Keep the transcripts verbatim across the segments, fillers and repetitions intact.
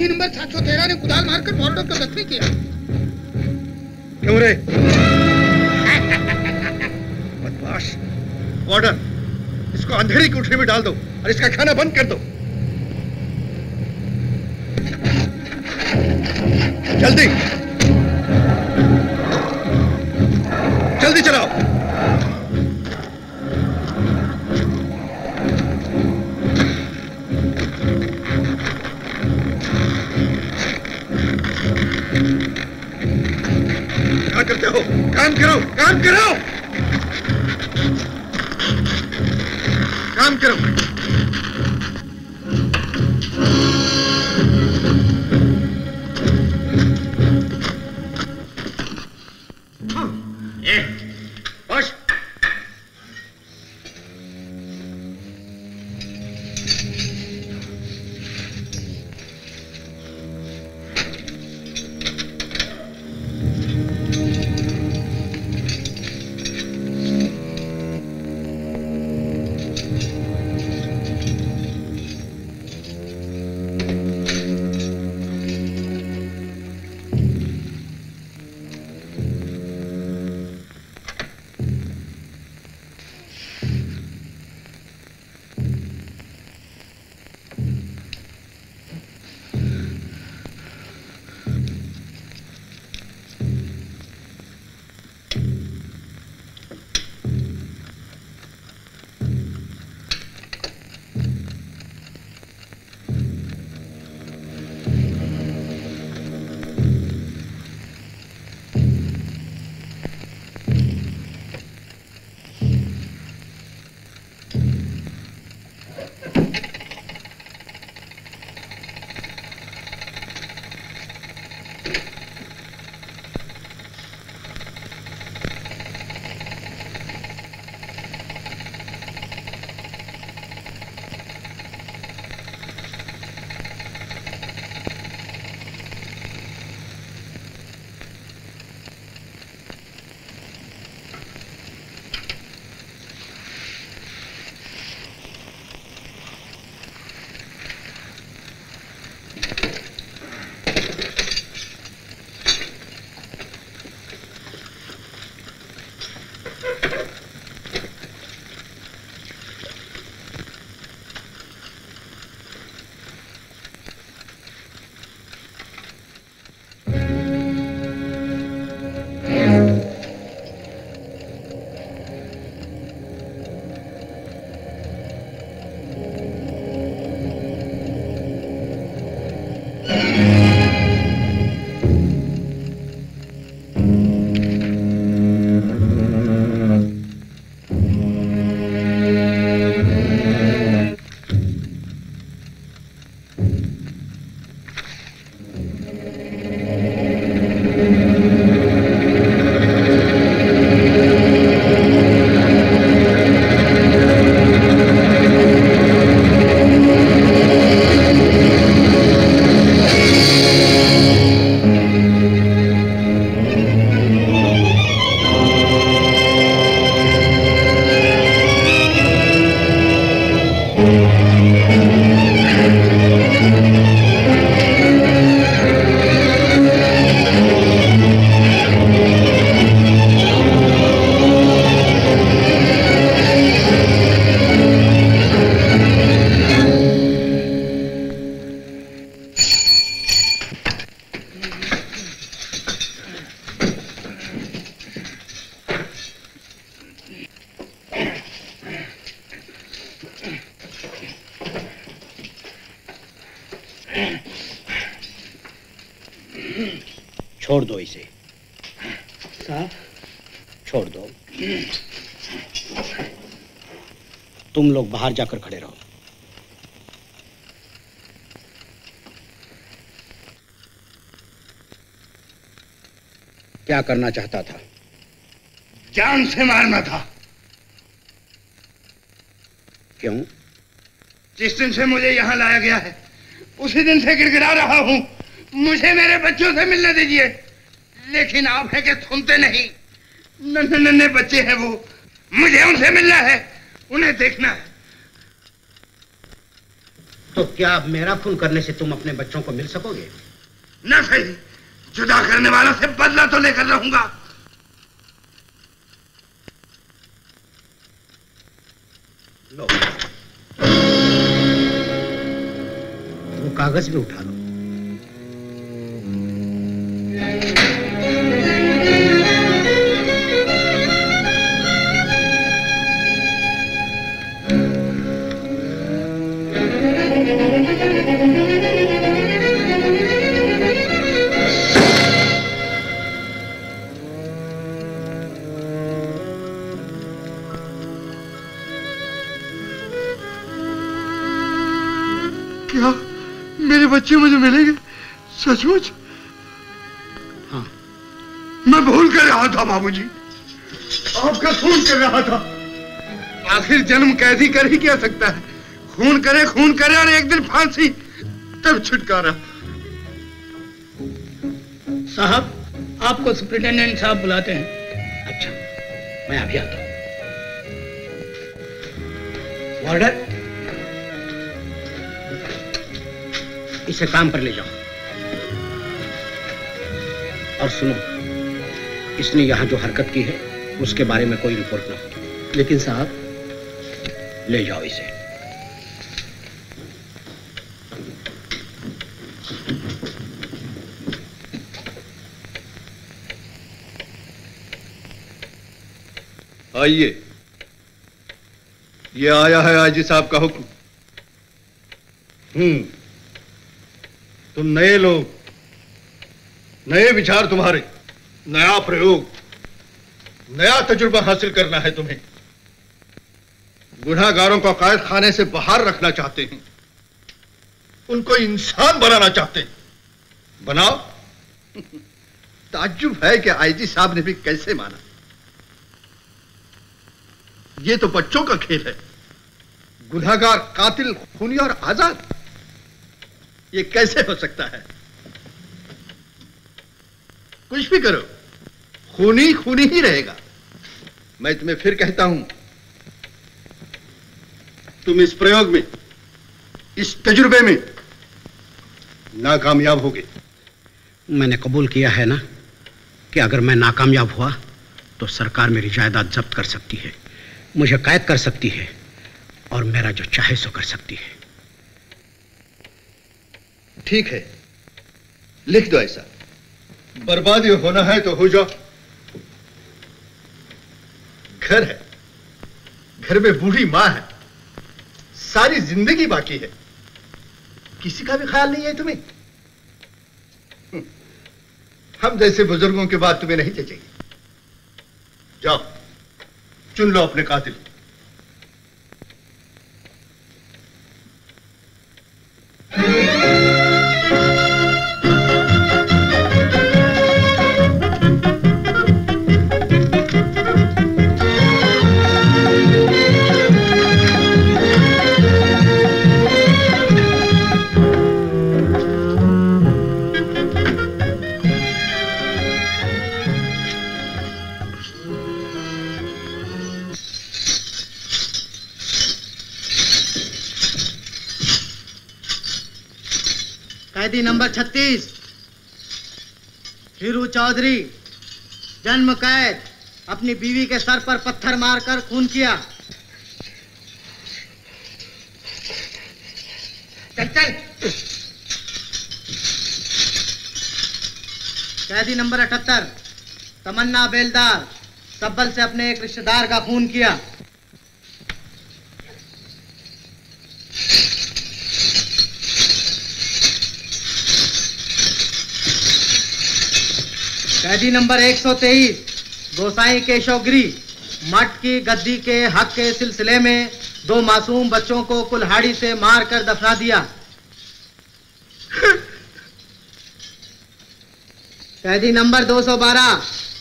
चौकी नंबर सात सौ तेरह ने कुदाल मारकर मॉर्डर को जख्मी किया। क्यों रे? बदमाश, मॉर्डर, इसको अंधेरी की कोठरी में डाल दो और इसका खाना बंद कर दो। जल्दी जल्दी चलाओ। क्या करते हो? काम करो, काम करो, काम करो। ए, बस। छोड़ दो इसे। साहब छोड़ दो। तुम लोग बाहर जाकर खड़े रहो। क्या करना चाहता था? जान से मारना था। क्यों? जिस दिन से मुझे यहाँ लाया गया है उसी दिन से गिड़गिड़ा रहा हूँ, मुझे मेरे बच्चों से मिलने दीजिए। लेकिन आप है कि सुनते नहीं। नन्हे नन्हे बच्चे हैं वो, मुझे उनसे मिलना है, उन्हें देखना है। तो क्या मेरा खून करने से तुम अपने बच्चों को मिल सकोगे? न सही, जुदा करने वाला से बदला तो लेकर रहूंगा। लो, वो कागज भी उठा लो। क्या मेरे बच्चे मुझे मिलेंगे? सचमुच? हाँ। मैं भूल कर रहा था बाबूजी, आपका खून कर रहा था। आखिर जन्म कैदी कर ही क्या सकता है? खून करे खून करे और एक दिन फांसी, तब छुटकारा। साहब, आपको सुप्रिंटेंडेंट साहब बुलाते हैं। अच्छा, मैं अभी आता हूं। वार्डर, इसे काम पर ले जाओ। और सुनो, इसने यहां जो हरकत की है उसके बारे में कोई रिपोर्ट ना हो। लेकिन साहब, ले जाओ इसे। आइए, ये आया है आईजी साहब का हुक्म। हम्म, तुम नए लोग, नए विचार तुम्हारे, नया प्रयोग, नया तजुर्बा हासिल करना है तुम्हें। गुनाहगारों को कैद खाने से बाहर रखना चाहते हैं, उनको इंसान बनाना चाहते हैं। बनाओ। ताज्जुब है कि आईजी साहब ने भी कैसे माना। ये तो बच्चों का खेल है। गुनहगार, कातिल, खूनी और आजाद, ये कैसे हो सकता है? कुछ भी करो, खूनी खूनी ही रहेगा। मैं तुम्हें फिर कहता हूं, तुम इस प्रयोग में, इस तजुर्बे में नाकामयाब होगे। मैंने कबूल किया है ना कि अगर मैं नाकामयाब हुआ तो सरकार मेरी जायदाद जब्त कर सकती है, मुझे कैद कर सकती है और मेरा जो चाहे सो कर सकती है। ठीक है, लिख दो ऐसा। बर्बादी होना है तो हो जाओ। घर है, घर में बूढ़ी मां है, सारी जिंदगी बाकी है, किसी का भी ख्याल नहीं है तुम्हें। हम जैसे बुजुर्गों की बात तुम्हें नहीं जचेगी। जाओ, चुन लो अपने कातिल। कैदी नंबर छत्तीस, हीरू चौधरी, जन्म कैद, अपनी बीवी के सर पर पत्थर मारकर खून किया। चल चल। कैदी नंबर अठहत्तर, तमन्ना बेलदार, सब्बल से अपने एक रिश्तेदार का खून किया। कैदी नंबर एक सौ तेईस, गोसाई केशवगिरी, मठ की गद्दी के हक के सिलसिले में दो मासूम बच्चों को कुल्हाड़ी से मारकर दफना दिया। कैदी नंबर दो सौ बारह,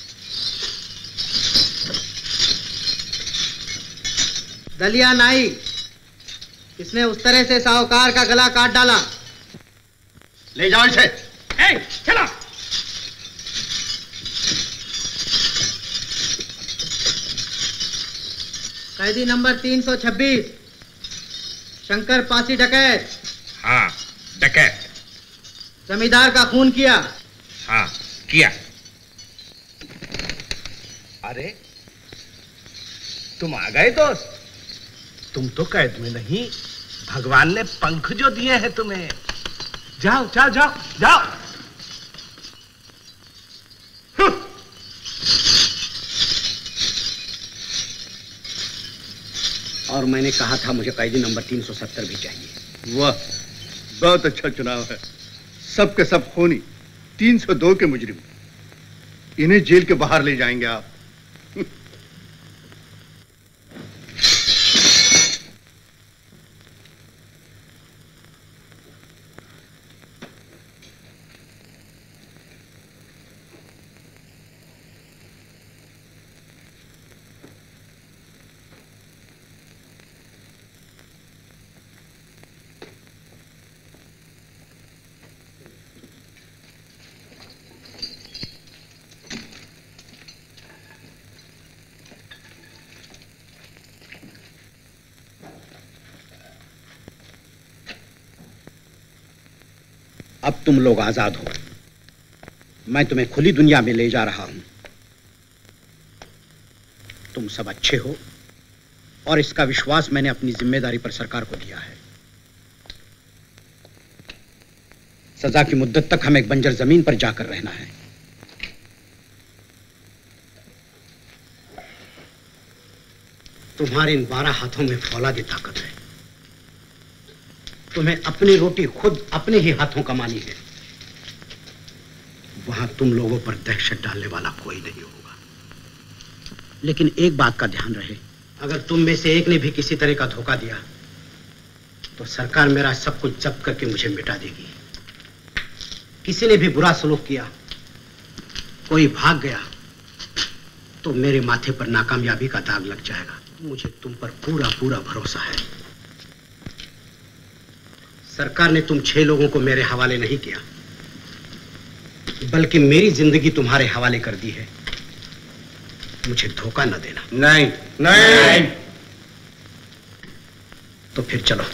दलिया नाई, इसने उस तरह से साहूकार का गला काट डाला। ले जाओ इसे। ए, चला। कैदी नंबर तीन सौ छब्बीस, शंकर पासी डकैत, हाँ, डकैत। जमींदार का खून किया? हाँ, किया। अरे तुम आ गए दोस्त। तुम तो कैद में नहीं, भगवान ने पंख जो दिए हैं तुम्हें। जाओ जाओ जाओ जाओ। और मैंने कहा था मुझे कैदी नंबर तीन सौ सत्तर भी चाहिए। वाह, बहुत अच्छा चुनाव है। सब के सब खूनी, तीन सौ दो के मुजरिम। इन्हें जेल के बाहर ले जाएंगे आप। अब तुम लोग आजाद हो। मैं तुम्हें खुली दुनिया में ले जा रहा हूं। तुम सब अच्छे हो और इसका विश्वास मैंने अपनी जिम्मेदारी पर सरकार को दिया है। सजा की मुद्दत तक हमें एक बंजर जमीन पर जाकर रहना है। तुम्हारे इन बारह हाथों में फौलादी ताकत है। तुम्हें अपनी रोटी खुद अपने ही हाथों कमानी है। वहां तुम लोगों पर दहशत डालने वाला कोई नहीं होगा। लेकिन एक बात का ध्यान रहे, अगर तुम में से एक ने भी किसी तरह का धोखा दिया तो सरकार मेरा सब कुछ जब्त करके मुझे मिटा देगी। किसी ने भी बुरा सलूक किया, कोई भाग गया तो मेरे माथे पर नाकामयाबी का दाग लग जाएगा। मुझे तुम पर पूरा पूरा भरोसा है। सरकार ने तुम छह लोगों को मेरे हवाले नहीं किया, बल्कि मेरी जिंदगी तुम्हारे हवाले कर दी है। मुझे धोखा न देना। नहीं नहीं। तो फिर चलो।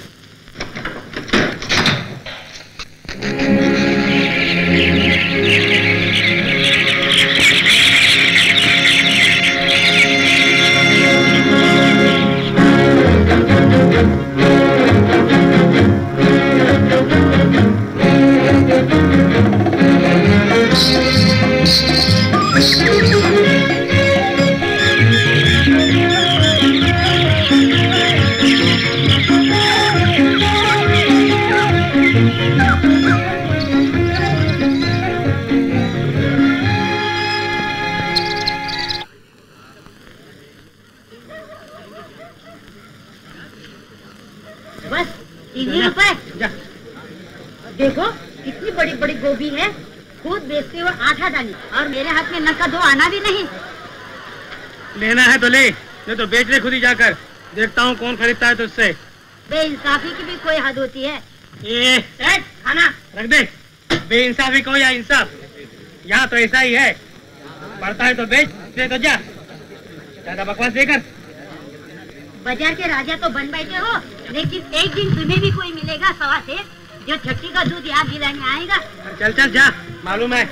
देखो कितनी बड़ी बड़ी गोभी है, खुद बेचते हुए आठ डाली और मेरे हाथ में नका दो आना भी नहीं। लेना है तो ले, नहीं तो बेच ले खुद ही जाकर। देखता हूँ कौन खरीदता है तुझसे। बेइंसाफी की भी कोई हद होती है। ये खाना रख दे। बेइंसाफी को या इंसाफ, यहाँ तो ऐसा ही है। पड़ता है तो बेच, दे तो जा। ज्यादा बकवास देकर। बाजार के राजा तो बन बैठे हो, लेकिन एक दिन तुम्हें भी कोई मिलेगा सवा से जो छट्टी का दूध याद दिलाने आएगा। चल चल जा, मालूम है।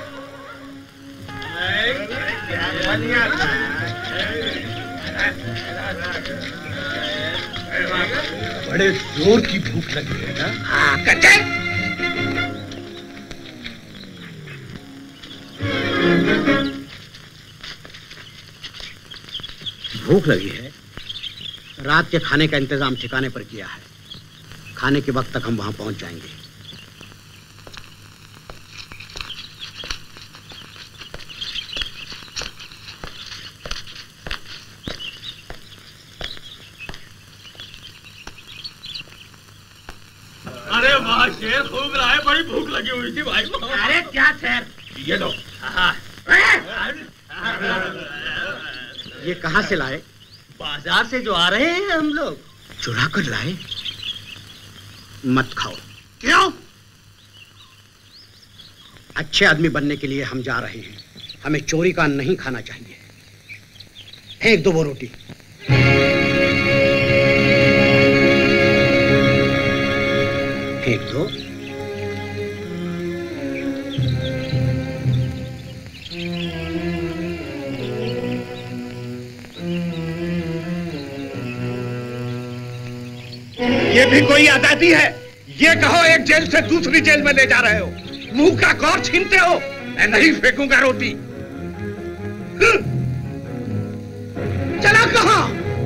बड़े जोर की भूख लगी है ना? हाँ, कच्चे। भूख लगी है। रात के खाने का इंतजाम ठिकाने पर किया है। खाने के वक्त तक हम वहां पहुंच जाएंगे। अरे वाह शेर, खूब रहा है। बड़ी भूख लगी हुई थी भाई। अरे क्या शेर, ये लो। ये कहां से लाए? बाजार से जो आ रहे हैं हम लोग। चुरा कर लाए? मत खाओ। क्यों? अच्छे आदमी बनने के लिए हम जा रहे हैं। हमें चोरी का नहीं खाना चाहिए। फेंक दो वो रोटी। फेंक दो। ये भी कोई आजादी है? ये कहो एक जेल से दूसरी जेल में ले जा रहे हो, मुंह का कौर छीनते हो। मैं नहीं फेंकूंगा रोटी। चला कहां?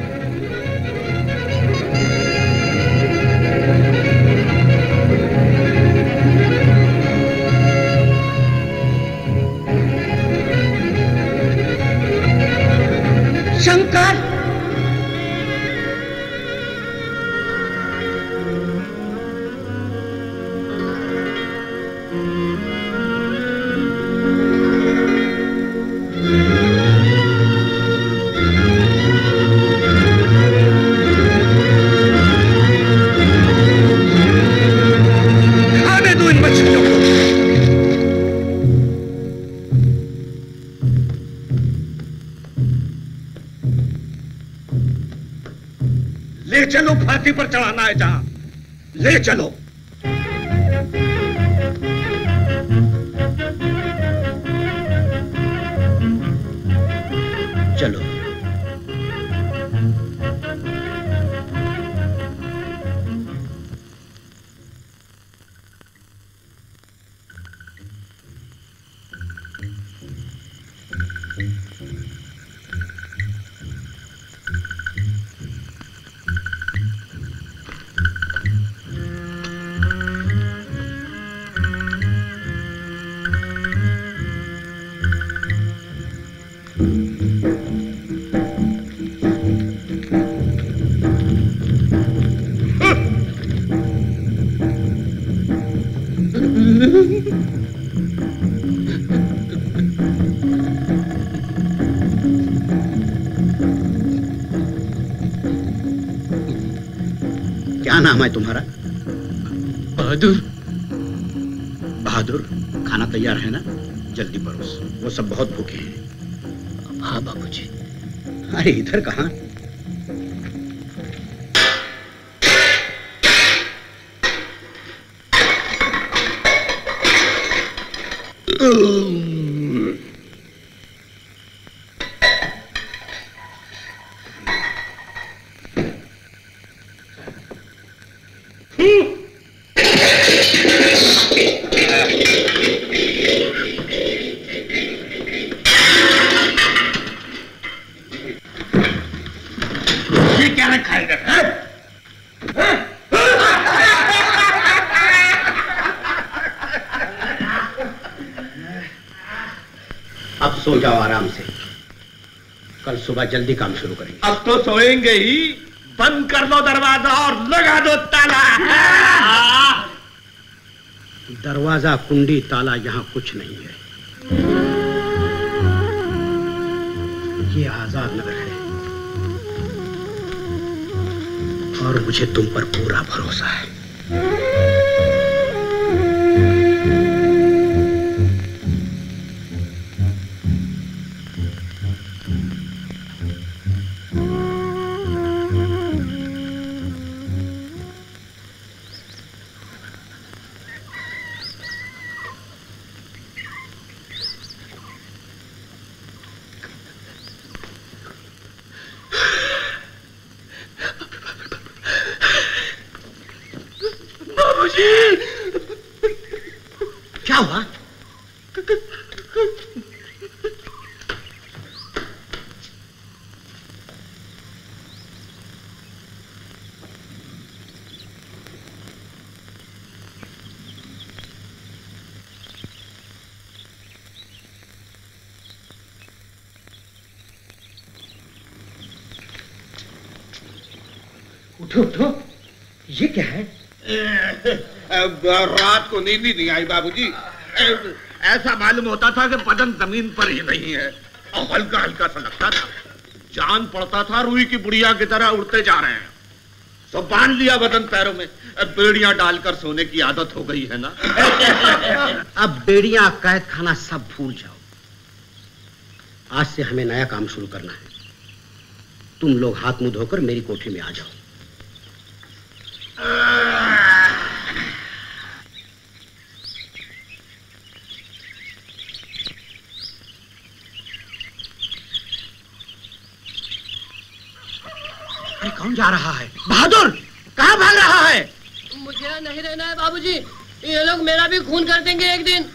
शंकर, चलो, फांसी पर चढ़ाना है जहां, ले चलो। चलो। क्या नाम है तुम्हारा? बहादुर। बहादुर, खाना तैयार है ना? जल्दी परोस, वो सब बहुत भूखे हैं। हाँ बाबूजी। अरे इधर कहाँ? अब सो जाओ आराम से, कल सुबह जल्दी काम शुरू करेंगे। अब तो सोएंगे ही। बंद कर लो दरवाजा और लगा दो ताला। दरवाजा, कुंडी, ताला यहाँ कुछ नहीं है। ये आजाद नगर है और मुझे तुम पर पूरा भरोसा है। क्या हुआ? उठो उठो, ये क्या है? रात को नींद ही नहीं आई बाबूजी। ऐसा मालूम होता था कि बदन जमीन पर ही नहीं है और हल्का हल्का सा लगता था। जान पड़ता था रुई की बुढ़िया की तरह उड़ते जा रहे हैं। तो बांध लिया बदन पैरों में, बेड़ियां डालकर सोने की आदत हो गई है ना। अब बेड़ियां, कैद खाना सब भूल जाओ। आज से हमें नया काम शुरू करना है। तुम लोग हाथ मुंह धोकर मेरी कोठी में आ जाओ। कौन जा रहा है? बहादुर, कहाँ भाग रहा है? मुझे यहाँ नहीं रहना है बाबूजी, ये लोग मेरा भी खून कर देंगे एक दिन।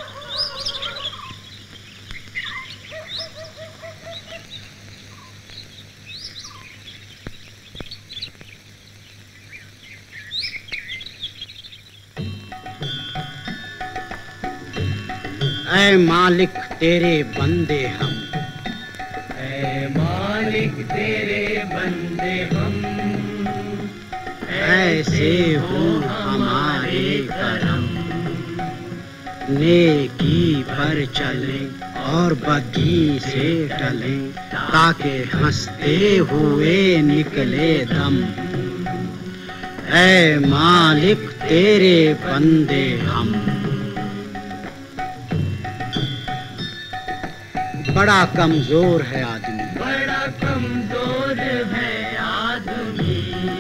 ऐ मालिक तेरे बंदे हम, ऐ मालिक तेरे बंदे हम, ऐसे हो हमारे करम, नेकी पर चले और बदी से टले, ताकि हंसते हुए निकले दम। ऐ मालिक तेरे बंदे हम। बड़ा कमजोर है आदमी, बड़ा कमजोर है आदमी,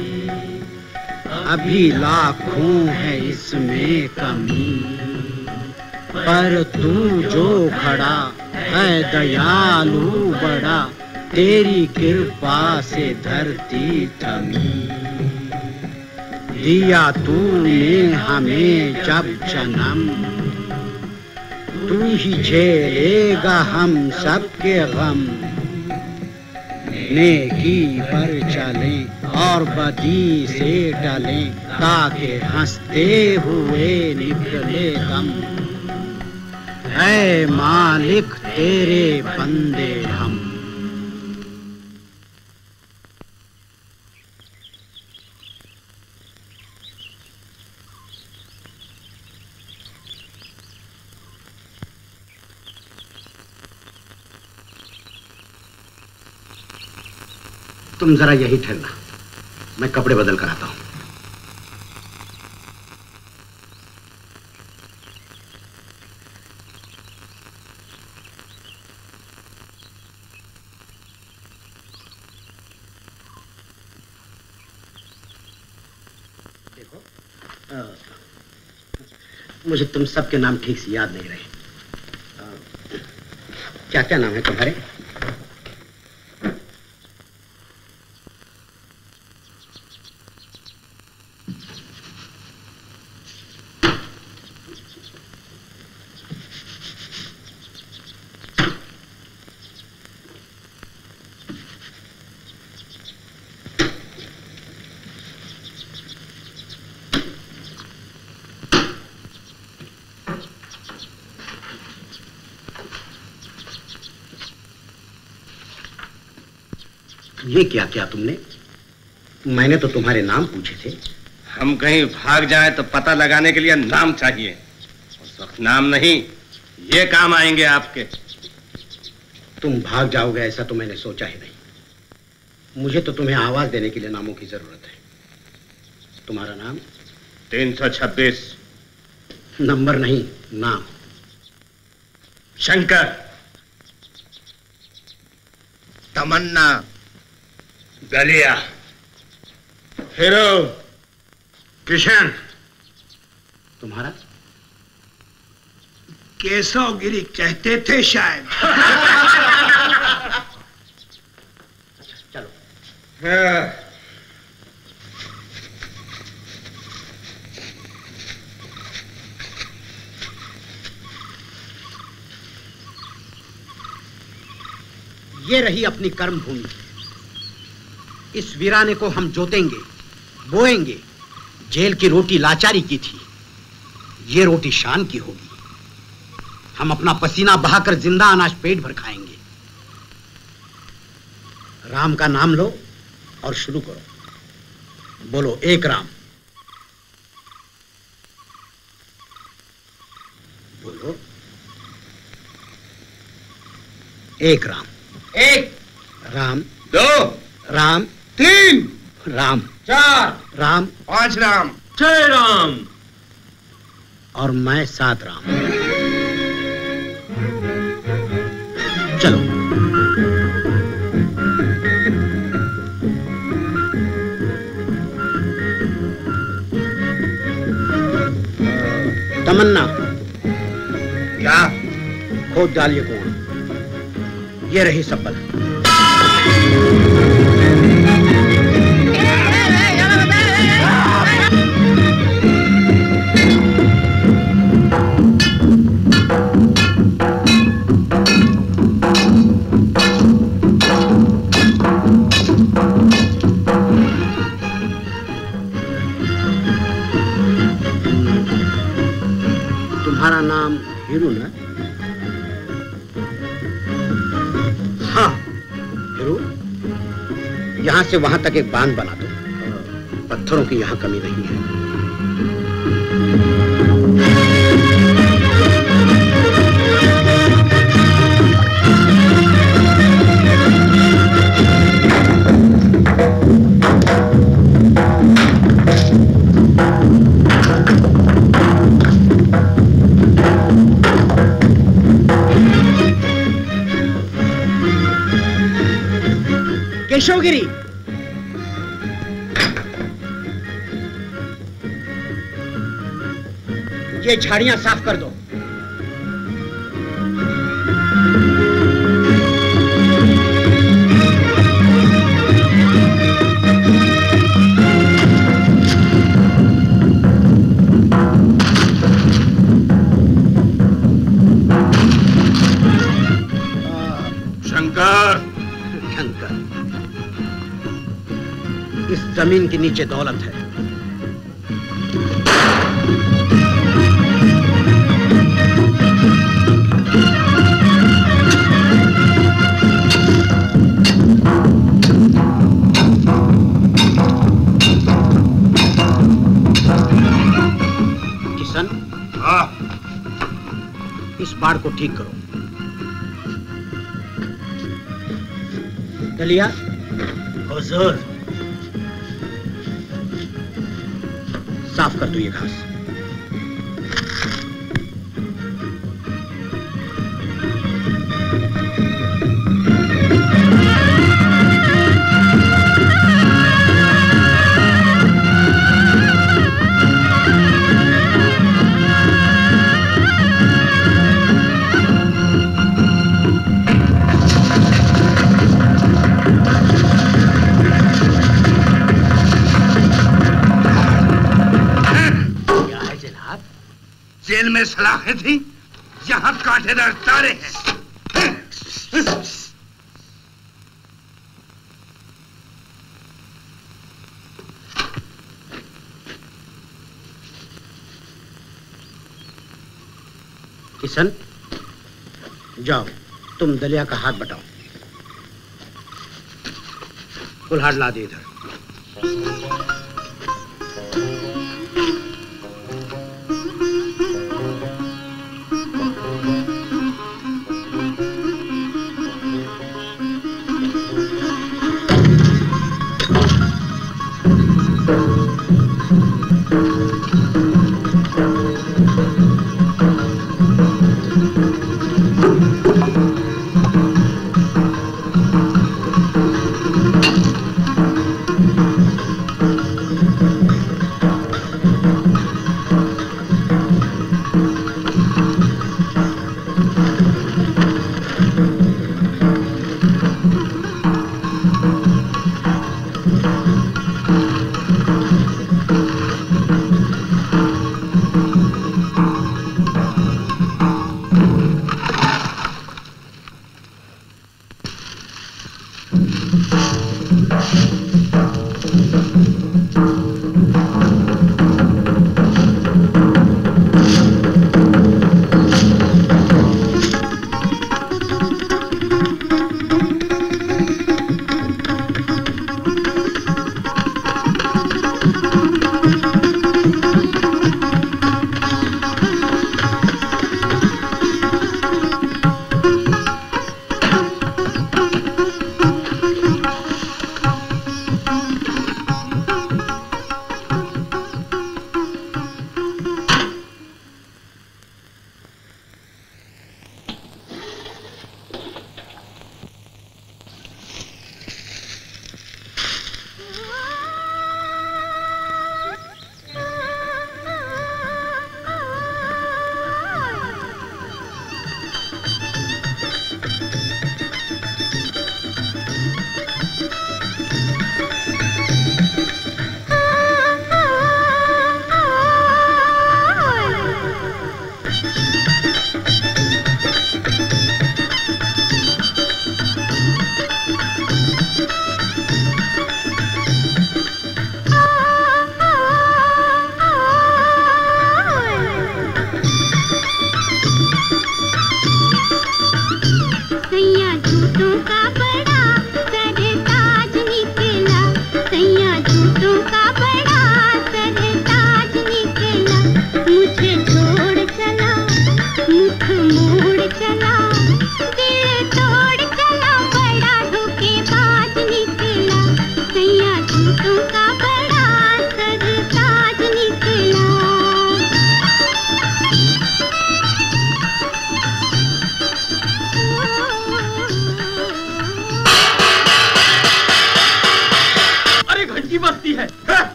अभी लाखों है इसमें कमी, पर तू जो खड़ा है दयालु बड़ा, तेरी कृपा से धरती थमी। दिया तूने हमें जब जन्म, तू ही झेलेगा हम सबके गम। नेकी पर चलें और बदी से टलें, ताकि हंसते हुए निकले दम। ऐ मालिक तेरे बंदे हम। तुम जरा यही ठहरना, मैं कपड़े बदल कर आता हूं। देखो, आ, मुझे तुम सबके नाम ठीक से याद नहीं रहे। क्या क्या नाम है तुम्हारे? ये क्या किया तुमने? मैंने तो तुम्हारे नाम पूछे थे। हम कहीं भाग जाएं तो पता लगाने के लिए नाम चाहिए, उस वक्त नाम नहीं, ये काम आएंगे आपके। तुम भाग जाओगे ऐसा तो मैंने सोचा ही नहीं। मुझे तो तुम्हें आवाज देने के लिए नामों की जरूरत है। तुम्हारा नाम? तीन सौ छब्बीस। नंबर नहीं, नाम। शंकर। तमन्ना। गलिया। हीरो। किशन। तुम्हारा? केशवगिरी कहते थे शायद। चलो। हाँ। ये रही अपनी कर्म भूमि। इस वीराने को हम जोतेंगे, बोएंगे। जेल की रोटी लाचारी की थी, ये रोटी शान की होगी। हम अपना पसीना बहाकर जिंदा अनाज पेट भर खाएंगे। राम का नाम लो और शुरू करो। बोलो, एक राम। बोलो, एक राम। एक राम। दो राम। तीन राम। चार राम। पांच राम। छह राम। और मैं सात राम। चलो। तमन्ना। क्या? खोद डालिए कुआं। ये रही सपत। तुम्हारा नाम हीरू ना? हाँ हीरू, यहां से वहां तक एक बांध बना दो। पत्थरों की यहां कमी नहीं है। केशवगिरी, ये झाड़ियां साफ कर दो। शंकर, शंकर, इस जमीन के नीचे दौलत है। किशन, हाँ, इस बाड़ को ठीक करो। दलिया, हुजूर, साफ कर दो ये घास। जेल में सलाखें थी, यहाँ कांटेदार तारे हैं। किशन, जाओ, तुम दलिया का हाथ बटाओ। कुल्हाड़ ला दे इधर।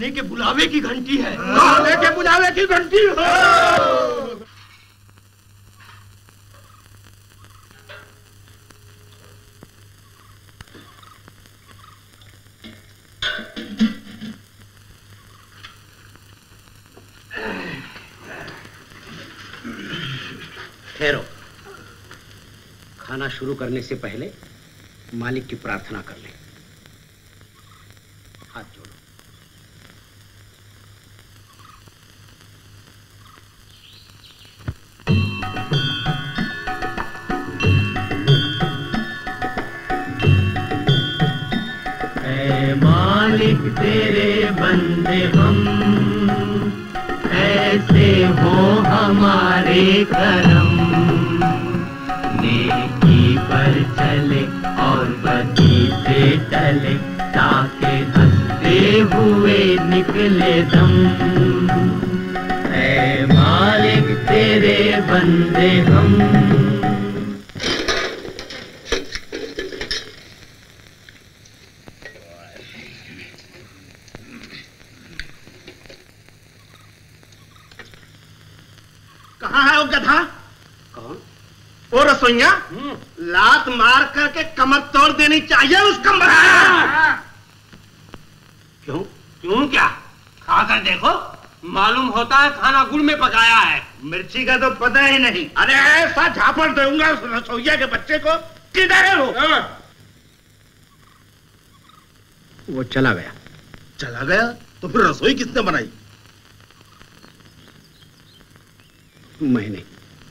खाने के बुलावे की घंटी है। खाने के बुलावे की घंटी है। ठहरो। खाना शुरू करने से पहले मालिक की प्रार्थना कर लें। हाथ जोड़ो। ऐ मालिक तेरे बंदे हम, ऐसे हो हमारे करम, नेकी पर चले और बदी से टले, ताके हंसते हुए निकले दम। ऐ मालिक तेरे बंदे हम। कहाँ है वो गधा? कौन? वो रसोइया लात मार करके कमर तोड़ देनी चाहिए उस कमर। क्यों? क्यों क्या? खाकर देखो, मालूम होता है खाना गुड़ में पकाया है। मिर्ची का तो पता ही नहीं। अरे ऐसा झापड़ दूंगा उस रसोइया के बच्चे को। किधर है वो? वो चला गया। चला गया? तो फिर रसोई किसने बनाई? मैंने।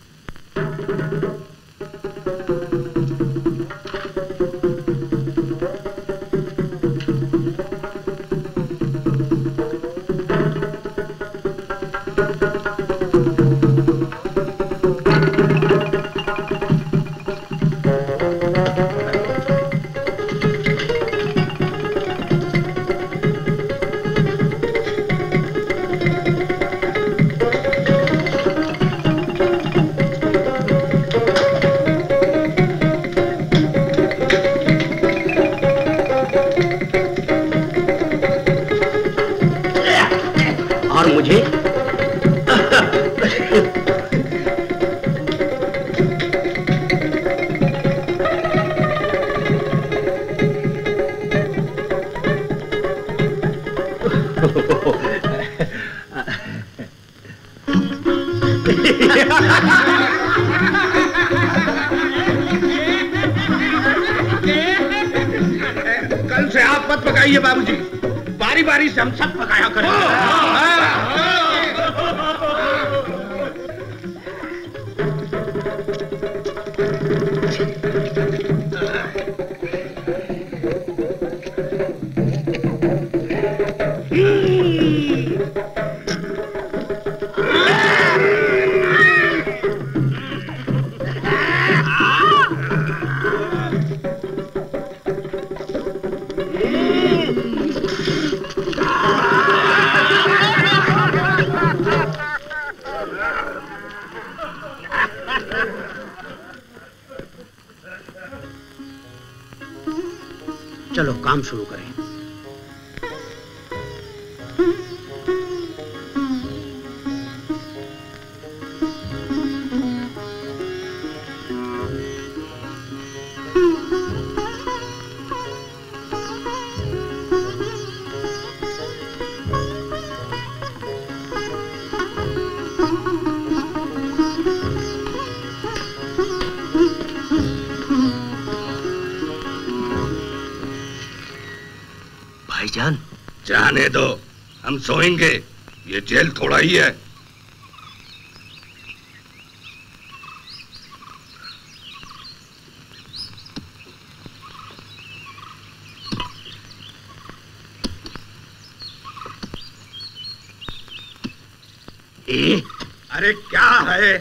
और मुझे कल से आप मत पकाइए बाबूजी, बारी बारी से हम सब पकाया करेंगे। चलो काम शुरू करें। भाईजान, जाने दो, हम सोएंगे। ये जेल थोड़ा ही है। ए, अरे क्या है?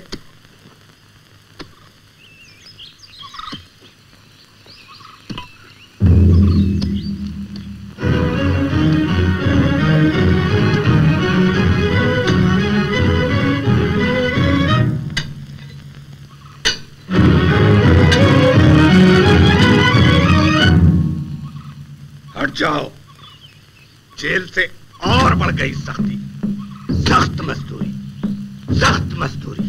हट जाओ, जेल से और बड़ा पड़ गई सख्ती, सख्त मजदूरी, सख्त मजदूरी।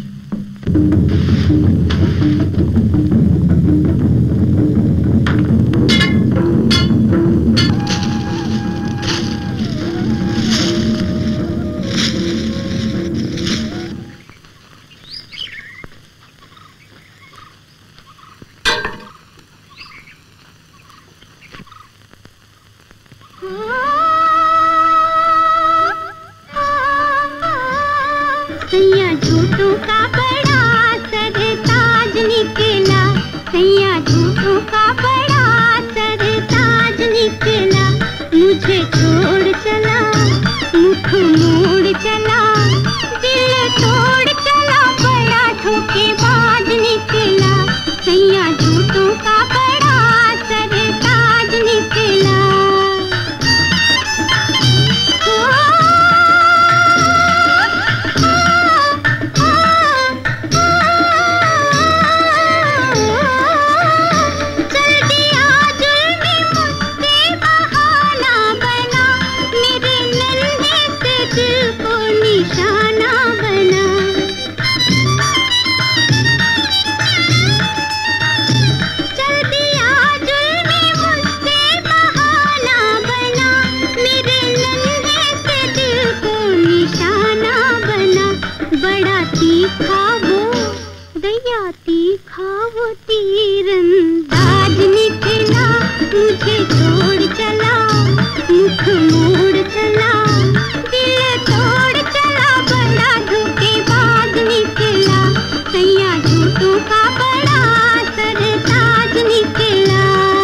सैया झूठों का बड़ा सरताज निकला, सैया झूठों का बड़ा सरताज निकला। मुझे छोड़ चला, मुख मोड़ चला, दिल तोड़ चला, बड़ा धोखेबाज निकला। सैया झूठों का बड़ा सरताज निकला। तीरंदाज निकला, मुझे छोड़ चला, मुख मोड़ चला, दिल तोड़ चला, बड़ा धोखेबाज निकला। सैया झूठों का बड़ा सरताज निकला।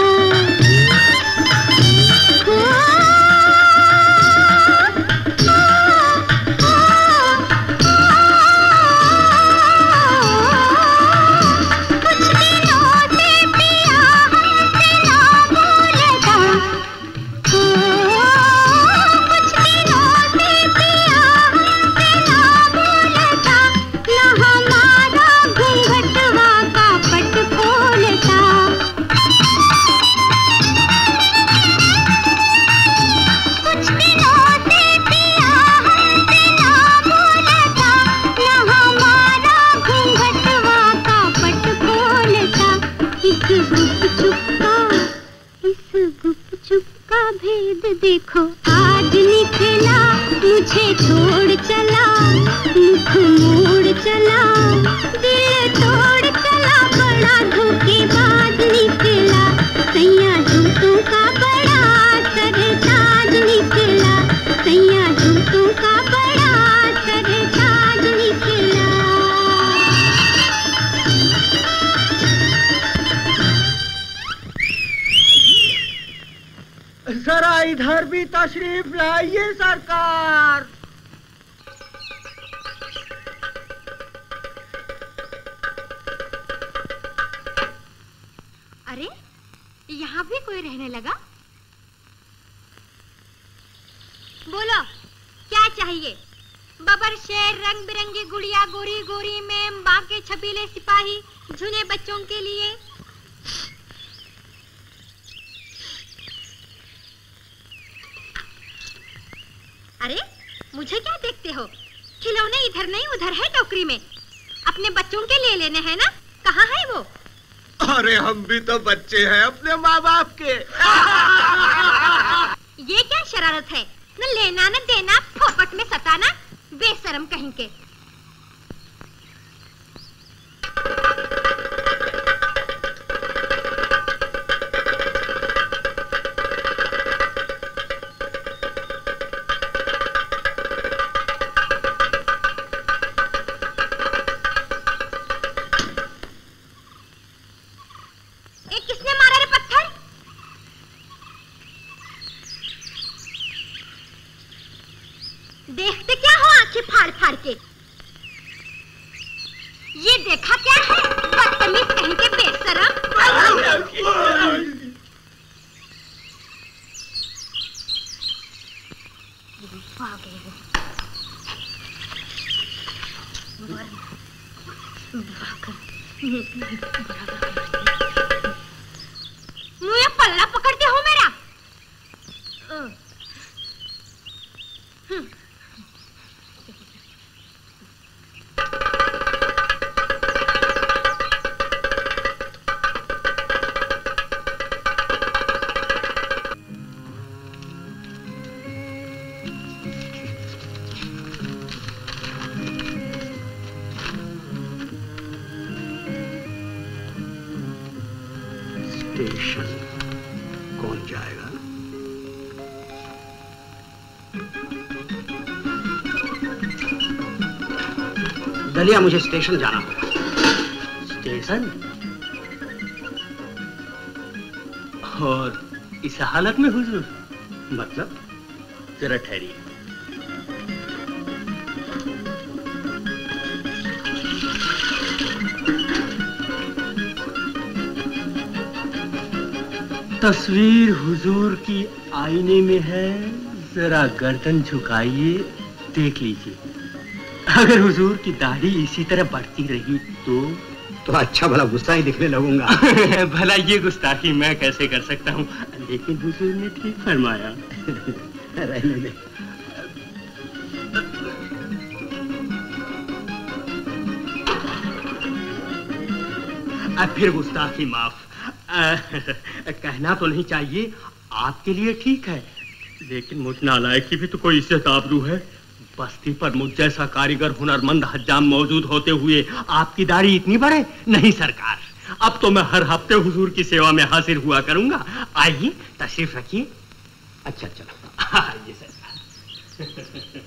भेद देखो आज निकला, मुझे छोड़ चला, मुख मोड़ चला, दिल तोड़ चला, बड़ा धोखेबाज निकला। सैया झूठों का बड़ा सरताज निकला, सैया झूठों का बड़ा सरताज निकला। जरा इधर भी तशरीफ लाइए सरकार। अरे यहाँ भी कोई रहने लगा। बोलो क्या चाहिए? बबर शेर, रंग बिरंगी गुड़िया, गोरी गोरी में माँ के छबीले सिपाही, झुने बच्चों के लिए। अरे मुझे क्या देखते हो? खिलौने इधर नहीं उधर है टोकरी में। अपने बच्चों के लिए लेने हैं ना? कहाँ है वो? अरे हम भी तो बच्चे हैं अपने माँ बाप के। ये क्या शरारत है? न लेना न देना, फोपट में सताना, बेशरम कहीं के। देखते क्या हो आंखें फाड़ फाड़ के? ये देखा क्या है? बदतमीज कहीं के बेशरम। मुझे पल्ला पकड़ते हो मेरा? हम्म स्टेशन कौन जाएगा? दलिया, मुझे स्टेशन जाना होगा। स्टेशन? और इस हालत में हुजूर? मतलब? जरा ठहरिए। तस्वीर हुजूर की आईने में है, जरा गर्दन झुकाइए, देख लीजिए। अगर हुजूर की दाढ़ी इसी तरह बढ़ती रही तो तो अच्छा भला गुस्सा ही दिखने लगूंगा। भला ये गुस्ताखी मैं कैसे कर सकता हूँ, लेकिन हुजूर ने ठीक फरमाया। रहने दे। अब फिर गुस्ताखी माफ। कहना तो नहीं चाहिए, आपके लिए ठीक है, लेकिन मुझ नालायक की भी तो कोई इज्जत आबरू है। बस्ती पर मुझ जैसा कारीगर हुनरमंद हज्जाम मौजूद होते हुए आपकी दाढ़ी इतनी बड़े? नहीं सरकार, अब तो मैं हर हफ्ते हुजूर की सेवा में हाजिर हुआ करूंगा। आइए, तशरीफ रखिए। अच्छा चलो। आइए सरकार।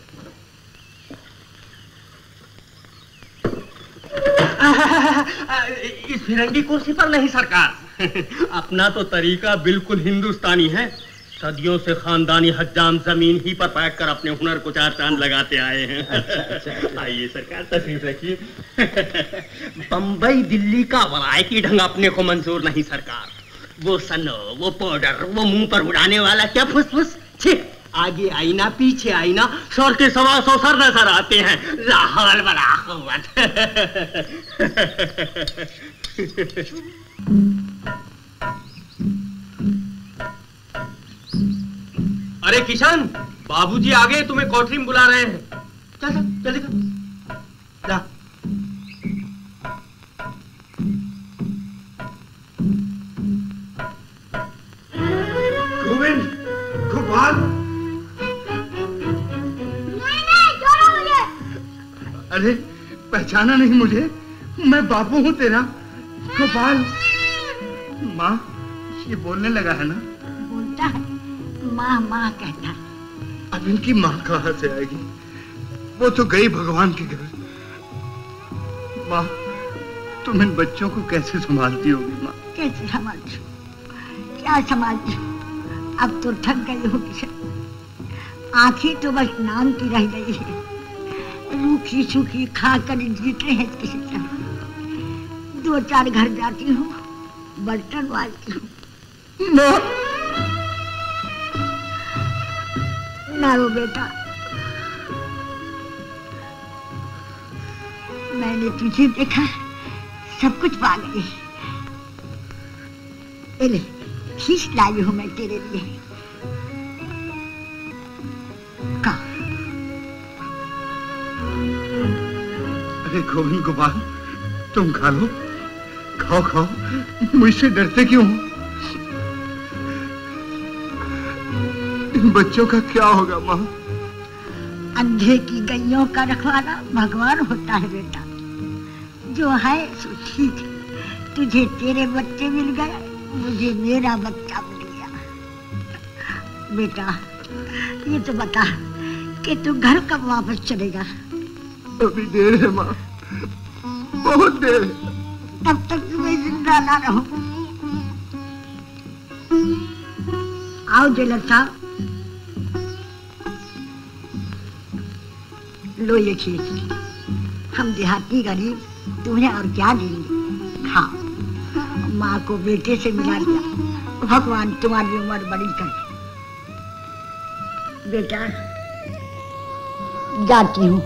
इस फिरंगी कुर्सी पर नहीं सरकार। अपना तो तरीका बिल्कुल हिंदुस्तानी है। सदियों से खानदानी हज्जाम जमीन ही पर बैठ कर अपने हुनर को चार चांद लगाते आए हैं। अच्छा, अच्छा, अच्छा। आइए सरकार, तशरीफ रखिए। बम्बई दिल्ली का वलायती ढंग अपने को मंजूर नहीं सरकार। वो सनो, वो पाउडर, वो मुंह पर उड़ाने वाला क्या फुसफुस। छी, आगे आईना पीछे आईना, सर के सवा सौ सर नजर आते हैं। लाहौल बड़ा खुवत। अरे किशन, बाबूजी आ गए, तुम्हें कोठरी में बुला रहे हैं। चल चल जल्दी कर। जा। गोविंद, गोपाल। नहीं नहीं, छोड़ो मुझे। अरे पहचाना नहीं मुझे? मैं बापू हूँ तेरा, गोपाल। माँ, ये बोलने लगा है ना? बोलता है, माँ माँ कहता है। अब इनकी माँ कहाँ से आएगी? वो तो गई भगवान के घर। माँ, तुम इन बच्चों को कैसे संभालती होगी माँ? कैसे संभालती हूँ? क्या संभालती हूँ? अब तो थक गई हो किशन। आंखें तो बस नाम की रह गई है। रूखी सूखी खाकर जीते हैं किसी तरह। दो चार घर जाती हूँ, बर्तन मांजती हूँ। माँ, ना रो बेटा, मैंने तुझे देखा, सब कुछ पा गई। ले, खींच लाई हूँ मैं तेरे लिए। का? अरे गोविंद गोपाल, तुम खा लो, खाओ खाओ, मुझसे डरते क्यों हो? इन बच्चों का क्या होगा माँ? अंधे की गैयों का रखवाला भगवान होता है बेटा। जो है सो ठीक है। तुझे तेरे बच्चे मिल गए, मुझे मेरा बच्चा मिल गया। बेटा, ये तो बता कि तू घर कब वापस चलेगा? अभी देर है माँ, बहुत देर है। तब तक तुम्हें जिंदा ना रहो। आओ जेलर साहब, लो ये खीर। हम देहाती गरीब तुम्हें और क्या देंगे, खाओ। माँ को बेटे से मिला दिया, भगवान तुम्हारी उम्र बड़ी करे। बेटा, जाती हूँ।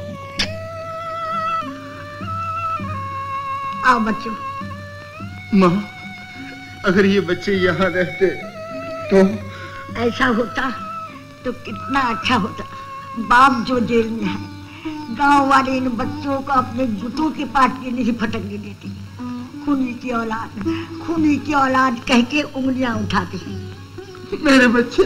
आओ बच्चों। माँ, अगर ये बच्चे यहाँ रहते तो? ऐसा होता तो कितना अच्छा होता। बाप जो जेल में है, गांव वाले इन बच्चों को अपने जूतों के पाट के नहीं फटकने देते। खूनी की औलाद, खूनी की औलाद कह के उंगलियां उठाते हैं। मेरे बच्चे।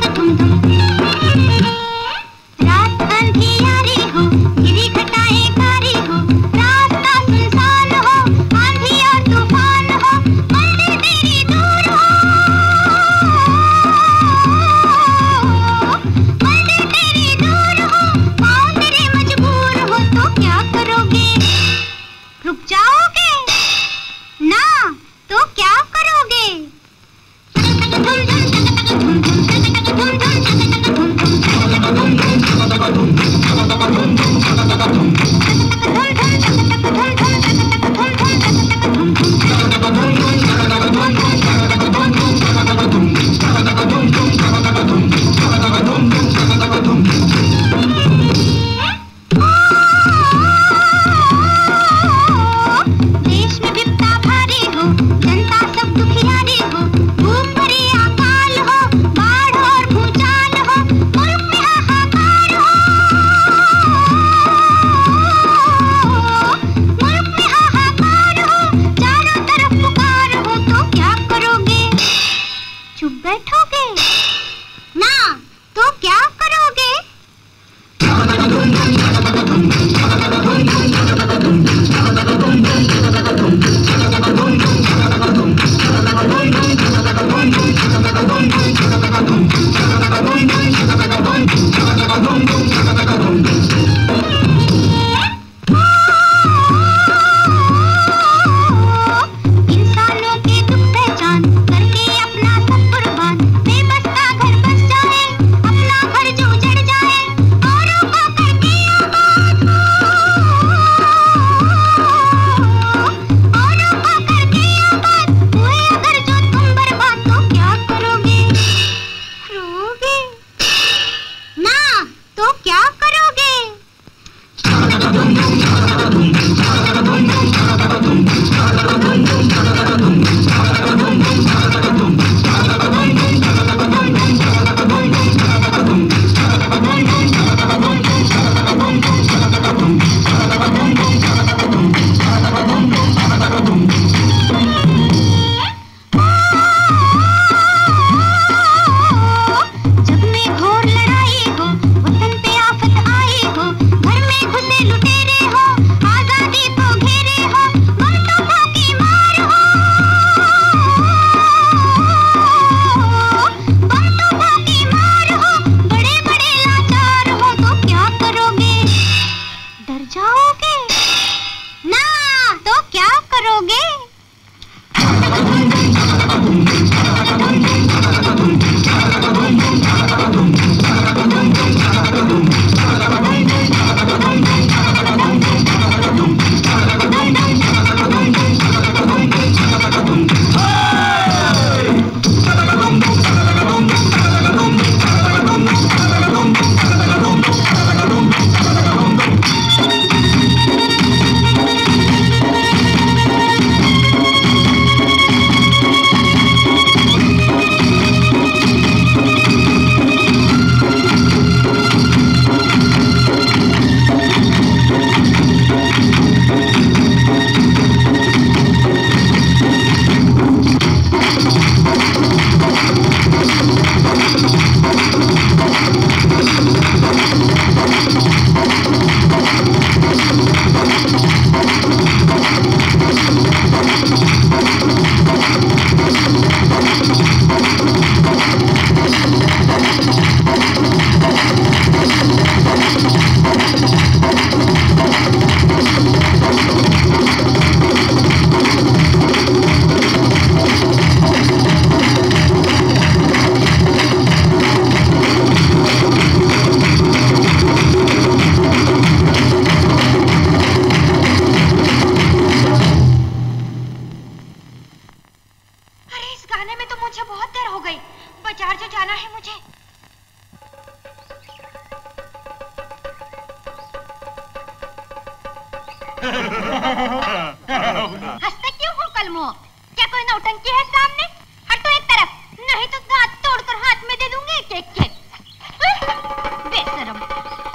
तो धुम धुम। रात अंधियारी हो, गिरी घटाएं कारी हो, रास्ता सुनसान हो, आंधी और तूफान हो, मंदिर तेरी दूर हो, बैठोगे ना तो क्या करोगे? इंसानों के दुख पहचान करके अपना सब कुर्बान, बेबस का घर बस जाए, अपना घर जो उजड़ जाए, औरों को करके आबाद, औरों को करके आबाद हुए अगर जो तुम बर्बाद तो क्या करोगे? रोगे ना तो क्या करोगे? जब में घोर लड़ाई हो, वतन पे आफत आई हो, घर में घुसे लुटेरे हो, आजादी को घेरे हो, बम तोपों की मार हो, बम तोपों की मार हो, बड़े बड़े लाचार हो तो क्या करोगे? डर जाओगे ना तो क्या करोगे? अरे इस गाने में तो मुझे बहुत देर हो गई, बाजार जो जाना है मुझे। हंसते क्यों हो कलमो? क्या कोई नौटंकी है सामने? हटो एक तरफ, नहीं तो दांत तोड़कर हाथ में दे दूंगी एक एक के। बेशरम।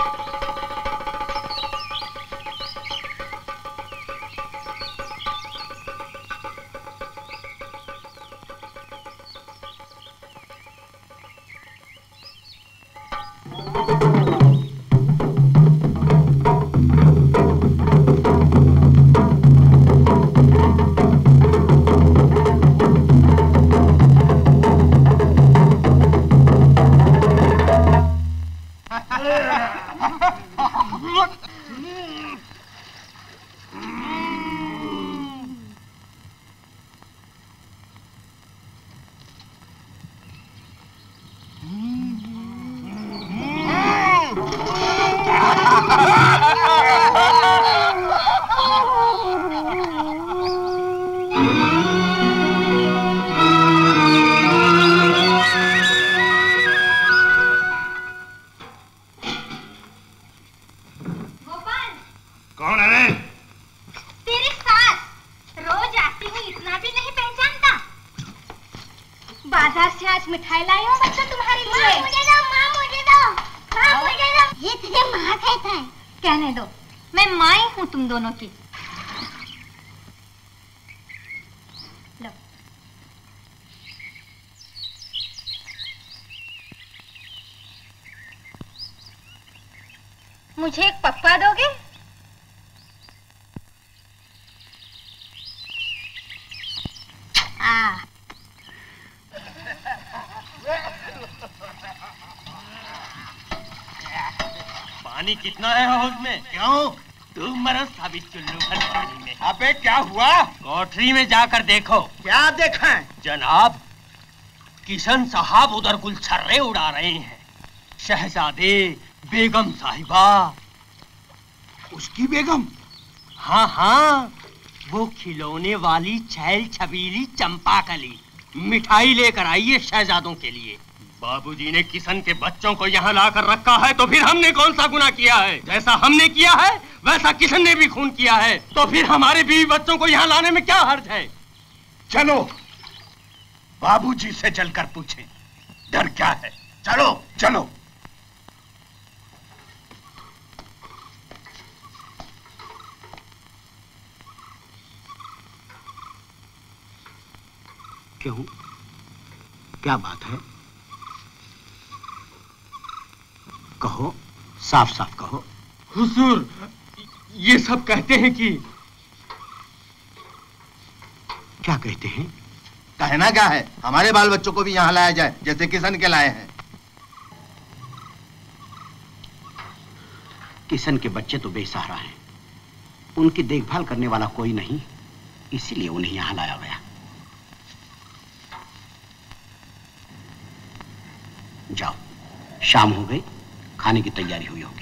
कौन है रे? तेरी सास, रोज आती हूँ इतना भी नहीं पहचानता। बाजार से आज मिठाई लाई हूँ बच्चा तुम्हारे लिए। माँ मुझे दो, माँ मुझे दो, माँ मुझे दो। ये तुझे माँ कहता है। कहने दो, मैं माँ ही हूँ तुम दोनों की। लो। मुझे एक पप्पा दोगे? आ। पानी कितना है हौज में? क्यों? तू मरस साबित चुल्लू भर में। अबे क्या हुआ? कोठरी में जाकर देखो। क्या देखा है? जनाब, किशन साहब उधर गुलछर्रे उड़ा रहे हैं। शहजादे, बेगम साहिबा। उसकी बेगम? हाँ हाँ, वो खिलौने वाली छैल छबीली चंपाकली मिठाई लेकर आई है शहजादों के लिए। बाबूजी ने किशन के बच्चों को यहाँ लाकर रखा है, तो फिर हमने कौन सा गुनाह किया है? जैसा हमने किया है वैसा किशन ने भी खून किया है, तो फिर हमारे बीवी बच्चों को यहाँ लाने में क्या हर्ज है? चलो बाबूजी से चलकर पूछें, डर क्या है? चलो चलो। क्यों? क्या बात है? कहो, साफ साफ कहो। हुजूर, ये सब कहते हैं कि। क्या कहते हैं? कहना क्या है, हमारे बाल बच्चों को भी यहाँ लाया जाए जैसे किशन के लाए हैं। किशन के बच्चे तो बेसहारा हैं, उनकी देखभाल करने वाला कोई नहीं, इसीलिए उन्हें यहाँ लाया गया। जाओ, शाम हो गई, खाने की तैयारी हुई होगी।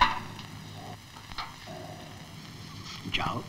जाओ।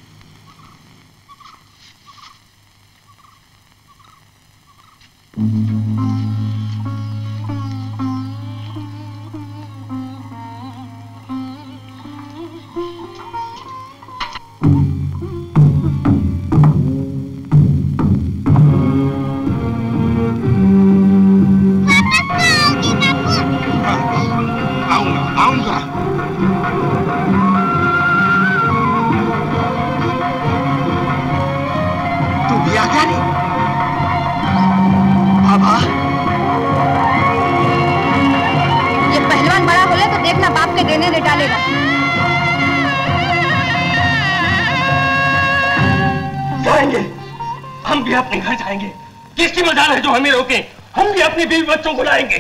अपने बीवी बच्चों को लाएंगे।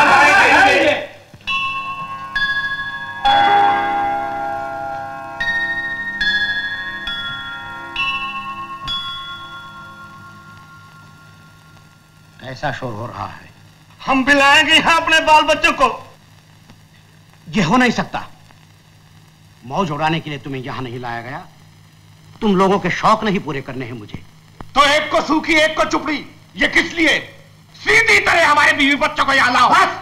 ऐसा शोर हो रहा है। हम भी लाएंगे यहाँ अपने बाल बच्चों को। ये हो नहीं सकता। मौज उड़ाने के लिए तुम्हें यहाँ नहीं लाया गया, तुम लोगों के शौक नहीं पूरे करने हैं मुझे। तो एक को सूखी एक को चुपड़ी, ये किस लिए? सीधी तरह हमारे बीवी बच्चों को यहाँ लाओ। बस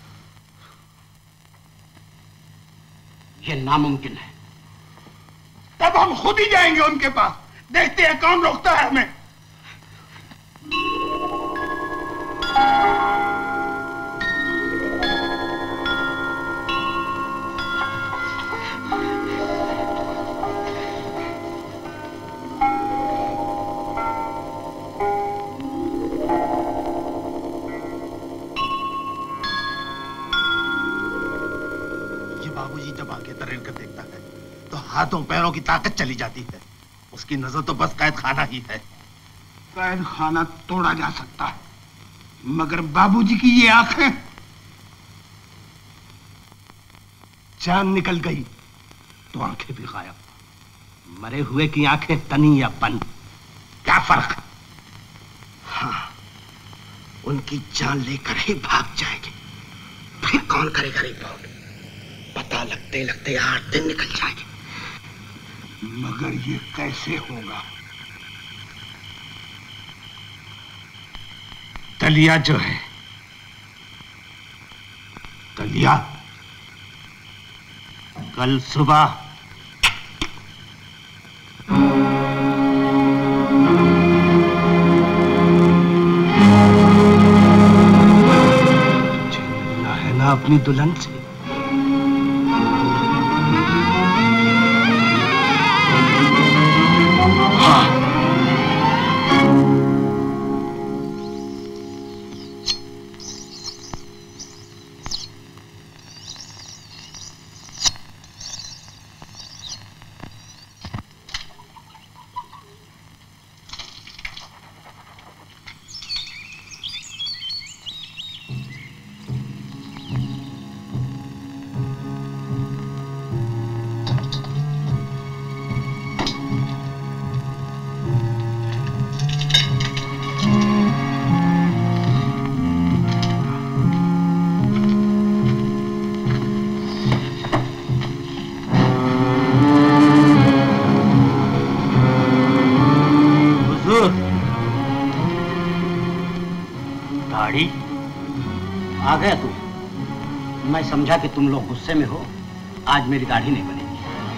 ये नामुमकिन है। तब हम खुद ही जाएंगे उनके पास, देखते हैं कौन रोकता है हमें। हाथों पैरों की ताकत चली जाती है। उसकी नजर तो बस कैद खाना ही है। कैद खाना तोड़ा जा सकता है, मगर बाबूजी की ये आंखें, जान निकल गई तो आंखें भी गायब। मरे हुए की आंखें तनी या बन, क्या फर्क? हाँ, उनकी जान लेकर ही भाग जाएंगे, फिर कौन करेगा रिपोर्ट? पता लगते लगते आठ दिन निकल जाएंगे। मगर ये कैसे होगा? तलिया जो है, तलिया कल सुबह मिलना है ना अपनी दुल्हन से। गाड़ी आ गया तू। मैं समझा कि तुम लोग गुस्से में हो, आज मेरी दाढ़ी नहीं बनेगी।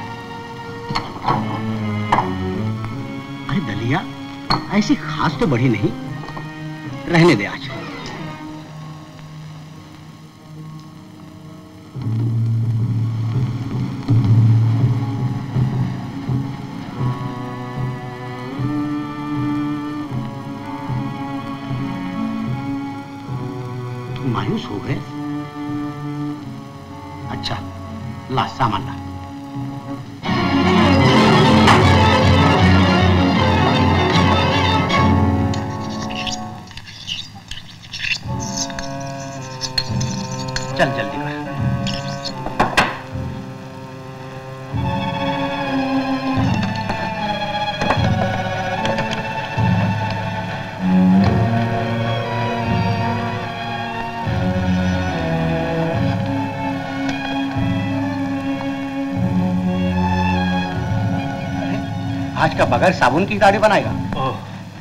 अरे दलिया, ऐसी खास तो बढ़ी नहीं, रहने दे आज। तुम मायूस हो गए? अच्छा, ला सामान ला। चल जल्दी कर। आज का बगैर साबुन की गाड़ी बनाएगा? ओह।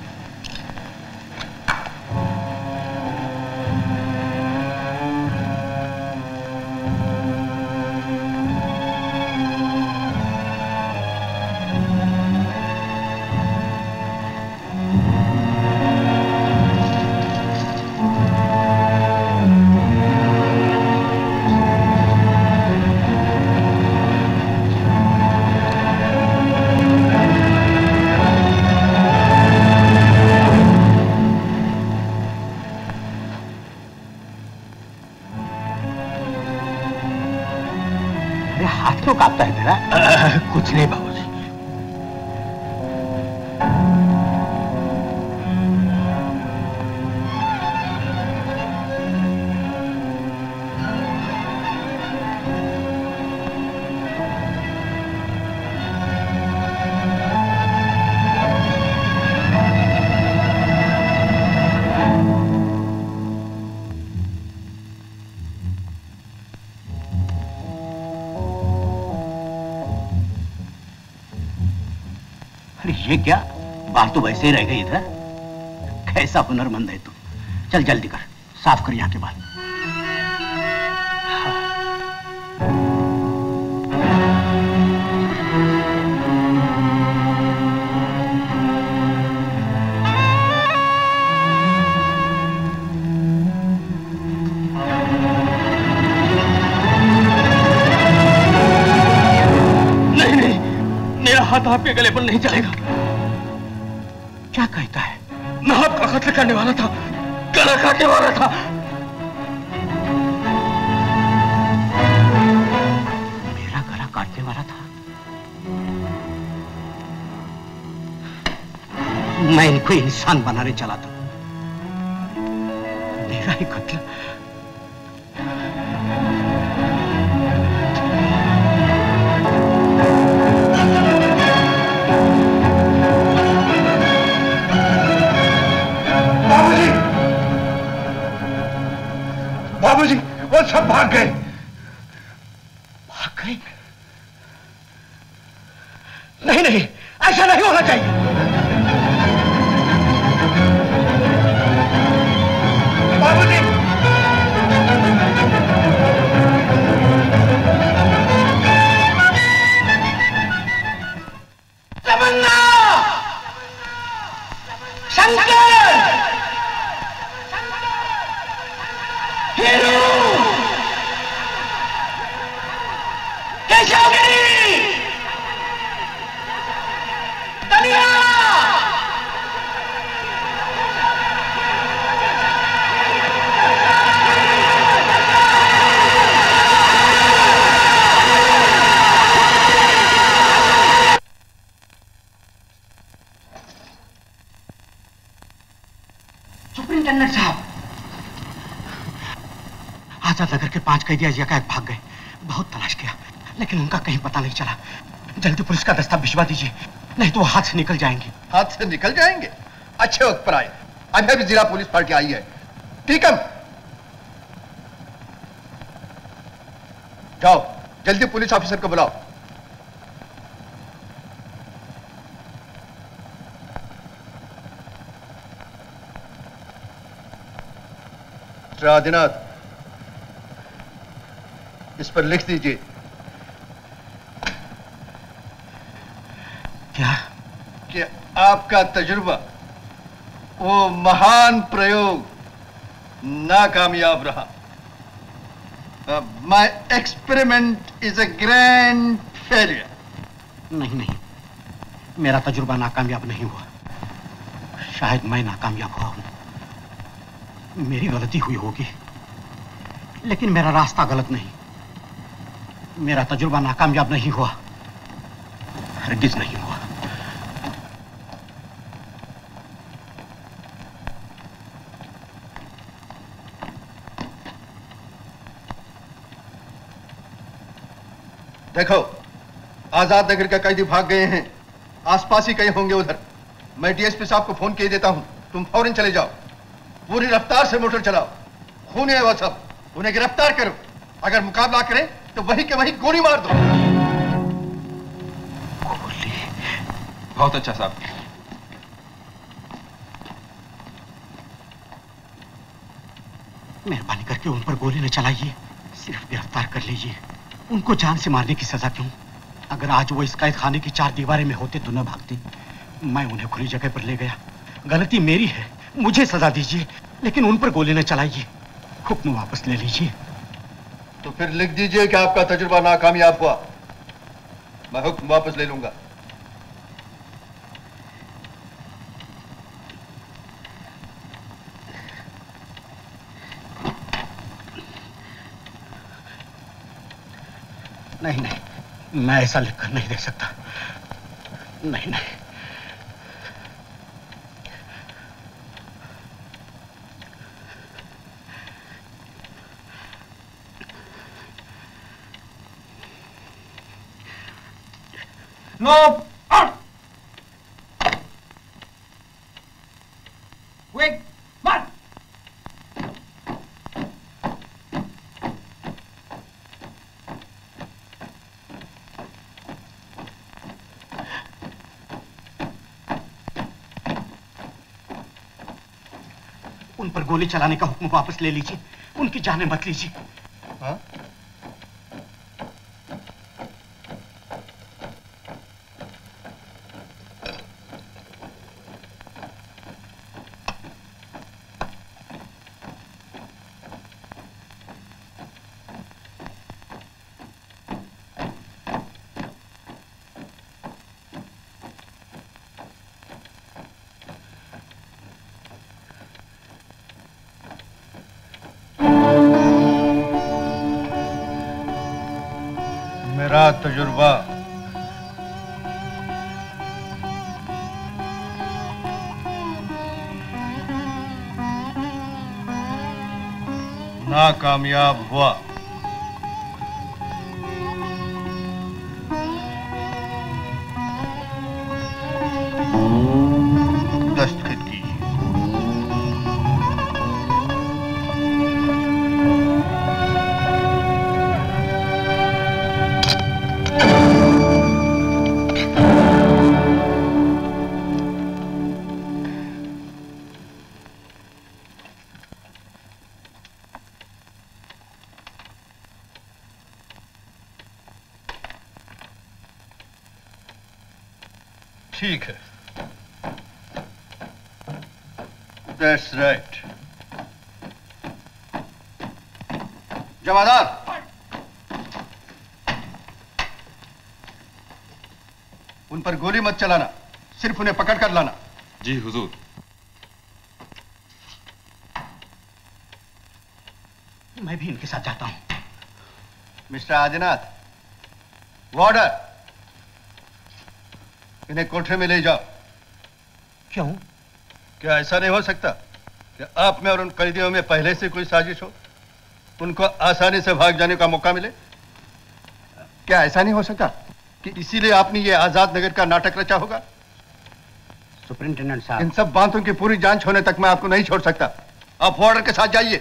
कुछ नहीं बाबूजी। ये क्या, बाल तो वैसे ही रह गई इधर। कैसा हुनरमंद है तू। चल जल्दी कर, साफ कर यहाँ के बाल। नहीं नहीं, मेरा हाथ आपके गले पर नहीं चलेगा। क्या कहता है? मैं आपका कत्ल करने वाला था, गला काटने वाला था। मेरा गला काटने वाला था? मैं इनको इंसान बनाने चला था, मेरा ही कत्ल। बाबूजी, वो सब भाग गए। भाग गए? नहीं नहीं, ऐसा नहीं होना चाहिए। बाबूजी, तमन्ना, शंकर, हीरू, केशवगिरी, दलिया, सुपरिंटेंडेंट साहब, आजाद नगर के पांच कैदी आज एकाएक भाग गए। बहुत तलाश किया लेकिन उनका कहीं पता नहीं चला। जल्दी पुलिस का दस्ता भिजवा दीजिए, नहीं तो वो हाथ से निकल जाएंगे। हाथ से निकल जाएंगे? अच्छे वक्त पर आए। अभी भी जिला पुलिस पार्टी आई है। ठीक है, जाओ जल्दी पुलिस ऑफिसर को बुलाओ। मिस्टर आदिनाथ, इस पर लिख दीजिए। क्या? कि आपका तजुर्बा, वो महान प्रयोग नाकामयाब रहा। My experiment is a grand failure. नहीं नहीं, मेरा तजुर्बा नाकामयाब नहीं हुआ। शायद मैं नाकामयाब हुआ हूं, मेरी गलती हुई होगी, लेकिन मेरा रास्ता गलत नहीं। मेरा तजुर्बा नाकामयाब नहीं हुआ, हरगिज नहीं हुआ। देखो, आजाद नगर का कैदी भाग गए हैं, आसपास ही कहीं होंगे उधर। मैं डीएसपी साहब को फोन किए देता हूं, तुम फौरन चले जाओ, पूरी रफ्तार से मोटर चलाओ। खून है वो सब, उन्हें गिरफ्तार करो। अगर मुकाबला करें तो वही के वही गोली मार दो। गोली? बहुत अच्छा साहब। मेहरबानी करके उन पर गोली न चलाइए, सिर्फ गिरफ्तार कर लीजिए। उनको जान से मारने की सजा क्यों? अगर आज वो इस कैद खाने की चार दीवारें में होते तो न भागते। मैं उन्हें खुली जगह पर ले गया, गलती मेरी है, मुझे सजा दीजिए, लेकिन उन पर गोली न चलाइए। हुक्म वापस ले लीजिए। तो फिर लिख दीजिए कि आपका तजुर्बा नाकामयाब हुआ। मैं हुक्म वापस ले लूंगा। नहीं नहीं, मैं ऐसा लिखकर नहीं दे सकता। नहीं नहीं। No out. वेट मार। उन पर गोली चलाने का हुक्म वापस ले लीजिए, उनकी जानें मत लीजिए। हाँ? मेरा तजुर्बा नाकामयाब हुआ। दस्तखत कीजिए। ठीक है, दैट्स राइट। जमादार, उन पर गोली मत चलाना, सिर्फ उन्हें पकड़ कर लाना। जी हुजूर। मैं भी इनके साथ जाता हूं। मिस्टर आदिनाथ, वार्डर, इन्हें कोठरे में ले जाओ। क्यों? क्या ऐसा नहीं हो सकता कि आप में और उन कैदियों में पहले से कोई साजिश हो, उनको आसानी से भाग जाने का मौका मिले? क्या ऐसा नहीं हो सकता कि इसीलिए आपने ये आजाद नगर का नाटक रचा होगा? सुपरिंटेंडेंट साहब, इन सब बातों की पूरी जांच होने तक मैं आपको नहीं छोड़ सकता। आप वार्डर के साथ जाइए।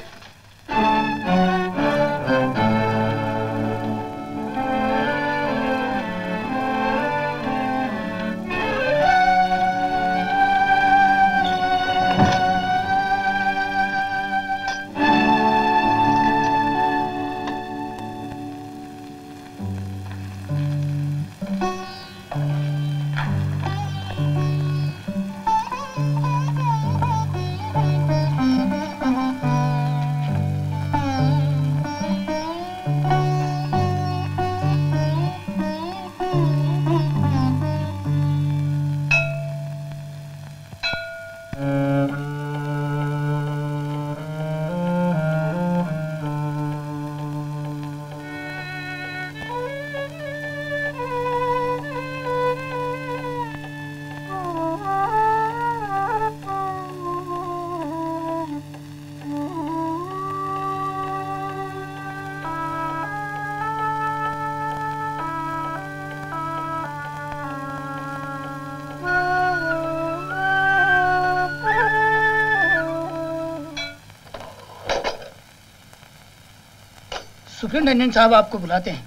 सुपरिटेंडेंट साहब आपको बुलाते हैं।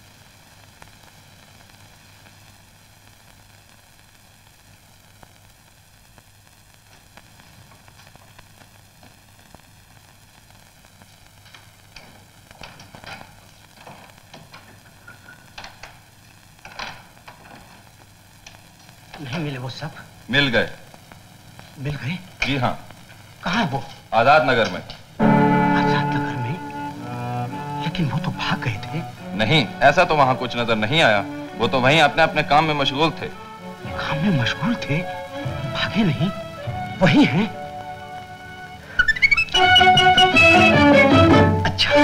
नहीं मिले वो सब? मिल गए। मिल गए? जी हाँ। कहाँ है वो? आजाद नगर में। आजाद नगर में? लेकिन वो तो भाग गए थे। नहीं, ऐसा तो वहाँ कुछ नजर नहीं आया। वो तो वहीं अपने अपने काम में मशगूल थे। काम में मशगूल थे? भागे नहीं? वही हैं? अच्छा,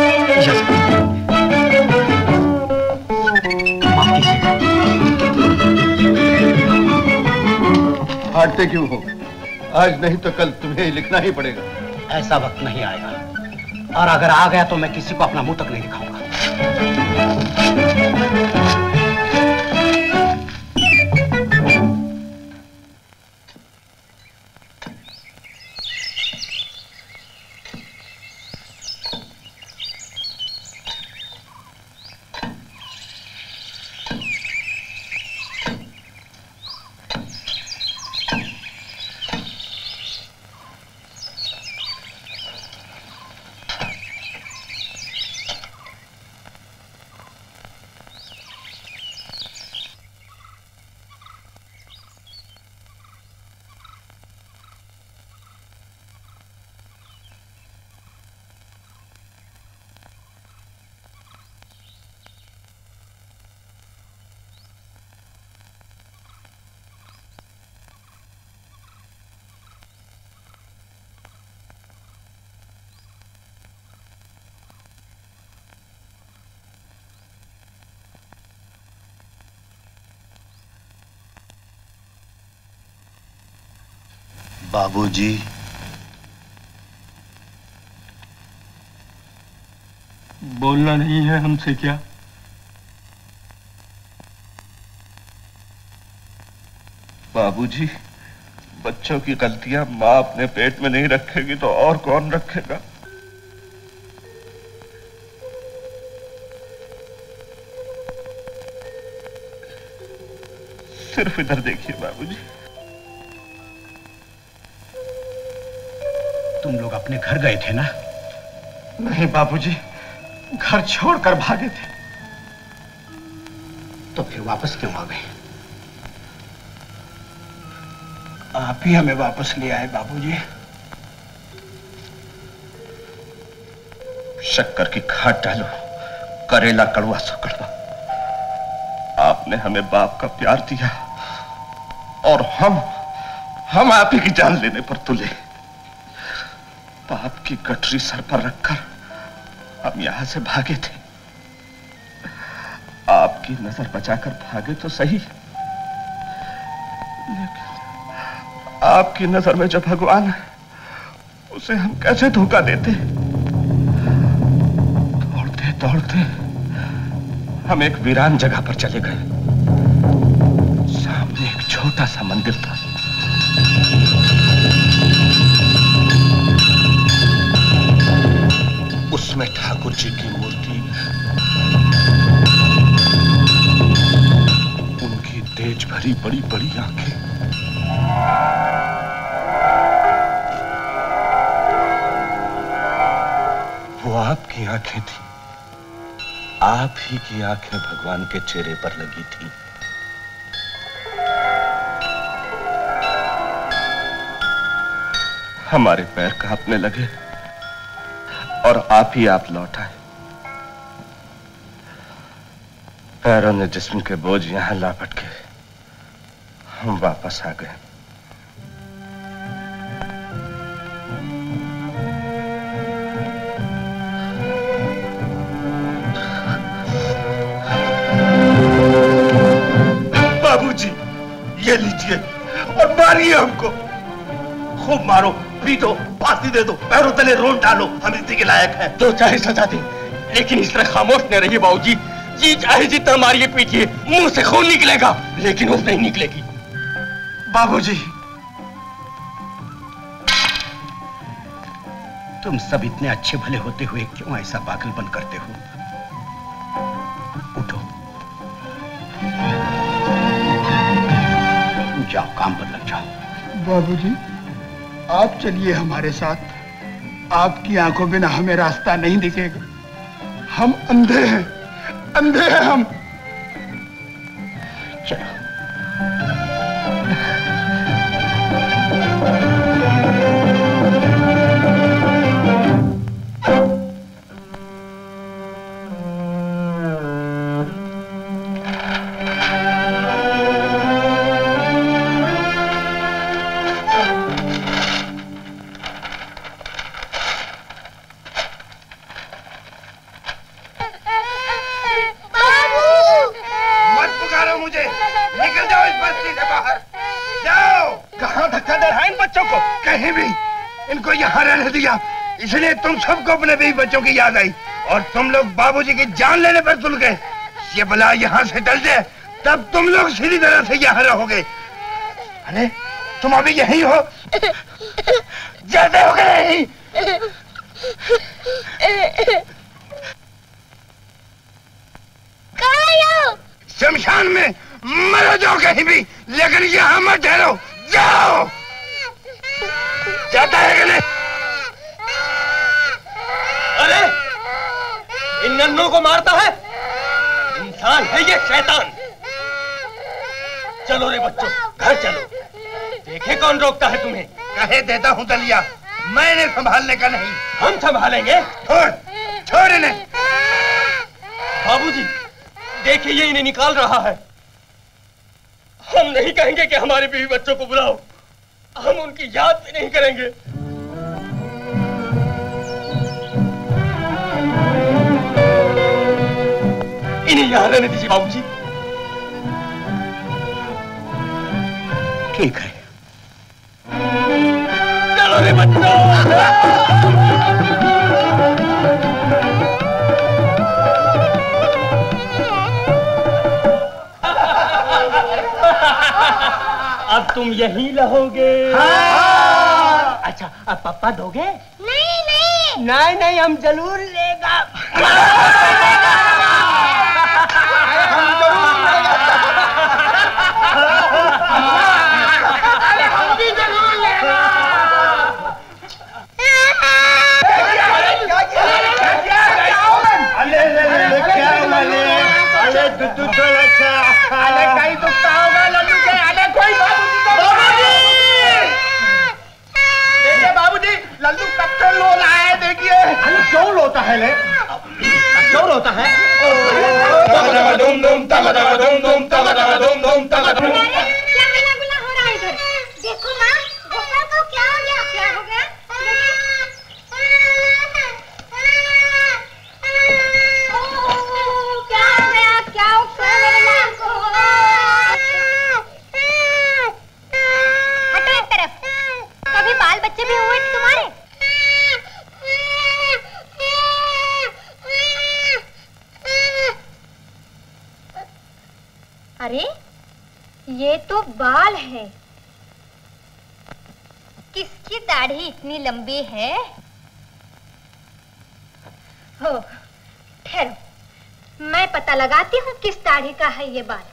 माफ कीजिएगा। हारते क्यों हो? आज नहीं तो कल तुम्हें लिखना ही पड़ेगा। ऐसा वक्त नहीं आएगा, और अगर आ गया तो मैं किसी को अपना मुंह तक नहीं दिखाऊंगा। बाबूजी, बोलना नहीं है हमसे क्या? बाबूजी, बच्चों की गलतियां माँ अपने पेट में नहीं रखेगी तो और कौन रखेगा? सिर्फ इधर देखिए बाबूजी। तुम लोग अपने घर गए थे ना? नहीं बाबूजी, घर छोड़कर भागे थे। तो फिर वापस क्यों आ गए? आप ही हमें वापस ले आए बाबूजी। शक्कर की खाट डालो, करेला कड़वा सो कड़वा। आपने हमें बाप का प्यार दिया और हम हम आप ही की जान लेने पर तुले। बाप की गठरी सर पर रखकर हम यहां से भागे थे। आपकी नजर बचाकर भागे तो सही, लेकिन आपकी नजर में जो भगवान है उसे हम कैसे धोखा देते? दौड़ते दौड़ते हम एक वीरान जगह पर चले गए। सामने एक छोटा सा मंदिर था। उसमें ठाकुर जी की मूर्ति, उनकी तेज भरी बड़ी बड़ी आंखें, वो आपकी आंखें थी। आप ही की आंखें भगवान के चेहरे पर लगी थी। हमारे पैर कांपने लगे और आप ही आप लौट आए। पैरों ने जिस्म के बोझ यहां लापट के हम वापस आ गए। बाबूजी, ये लीजिए और मारिए हमको। खूब मारो, पीटो, फांसी दे दो, पैरों तले रोन डालो, हम इसी के लायक हैं। जो चाहे सजा दे, लेकिन इस तरह खामोश न रहिए बाबूजी। जी चाहे जितना मारिए पीटिए, मुंह से खून निकलेगा लेकिन उस नहीं निकलेगी। बाबूजी, तुम सब इतने अच्छे भले होते हुए क्यों ऐसा पागलपन करते हो? उठो, जाओ काम पर लग जाओ। बाबूजी, आप चलिए हमारे साथ। आपकी आंखों बिना हमें रास्ता नहीं दिखेगा। हम अंधे हैं, अंधे हैं हम। चलो। इसलिए तुम सबको अपने बीवी बच्चों की याद आई और तुम लोग बाबूजी की जान लेने पर तुल गए। ये बला यहाँ से टल जाए तब तुम लोग सीधी तरह से यहाँ रहोगे। अरे तुम अभी यही हो, जाते हो गए नहीं? शमशान में मरो जाओ कहीं भी, लेकिन यहाँ मत ठहरो। जाओ। जाता है कि नहीं? अरे इन नन्नों को मारता है, इंसान है ये शैतान। चलो रे बच्चों, घर चलो, देखे कौन रोकता है तुम्हें। कहे देता हूँ दलिया, मैंने संभालने का नहीं। हम संभालेंगे। छोड़ छोड़ इन्हें। बाबूजी देखिए, ये इन्हें निकाल रहा है। हम नहीं कहेंगे कि हमारे बीवी बच्चों को बुलाओ, हम उनकी याद भी नहीं करेंगे। इन्हें यहाँ रहने दीजिए बाबूजी। ठीक है। चलो रे बच्चों। अब तुम यहीं रहोगे? हाँ। अच्छा, अब पप्पा दोगे? नहीं नहीं नहीं नहीं, हम जरूर लेगा। अरे हम भी जरूर लेगा। अरे दुद्ध तो लगा, अरे कहीं दुखता होगा लल्लू के। अरे कोई बाबूजी, देखिए बाबूजी, लल्लू कब से लो रहा है, देखिए। अरे क्यों रोता है ले? क्यों रोता है? दुम दुम तब तब दुम दुम तब तब दुम दुम तब तब। क्या हल्ला गुल्ला हो रहा है इधर? देखो माँ, गोपाल को क्या हो गया? क्या हो गया? क्या हो गया? क्या हो गया मेरे लाल को? हटो एक तरफ। कभी बाल बच्चे भी हुए थे तुम्हारे? अरे ये तो बाल है। किसकी दाढ़ी इतनी लंबी है? हो, ठहरो, मैं पता लगाती हूँ किस दाढ़ी का है ये बाल।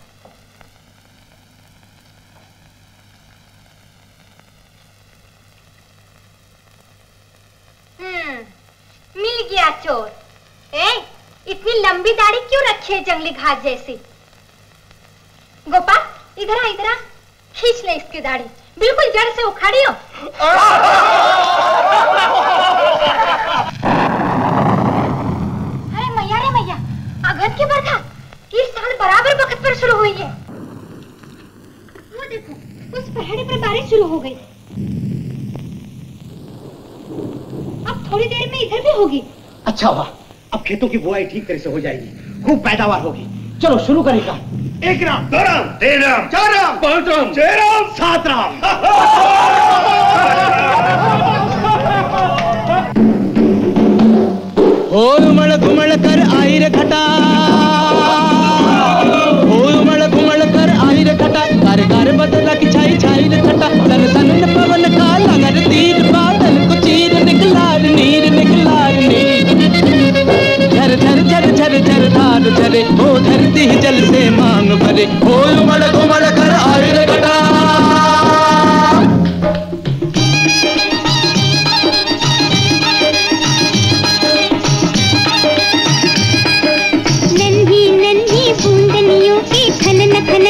हम्म, मिल गया चोर। ए, इतनी लंबी दाढ़ी क्यों रखी है जंगली घास जैसी? गोपाल, इधर आ, इधर आ, खींच ले इसकी दाढ़ी, बिल्कुल जड़ से उखाड़ियो। अरे मैया रे मैया, अगन की बरखा इस साल बराबर वक्त पर शुरू हुई है। वो देखो, उस पहाड़ी पर बारिश शुरू हो गई। अब थोड़ी देर में इधर भी होगी। अच्छा हुआ, अब खेतों की बुआई ठीक तरह से हो जाएगी, खूब पैदावार होगी। चलो शुरू करें काम। एक राम, दो राम, तीन राम, चार राम, पांच राम, छह राम, सात राम। हो उमड़ घुमड़ कर आई रे खटा, हो उमड़ घुमड़ कर आई रे खटा, कर कर बदला की छाई छाई रे खटा, सन सन पवन का लंगर तीर, बादल को चीर निकलार नीर निकलार नीर, झर झर झर झर झर धार झरे, हो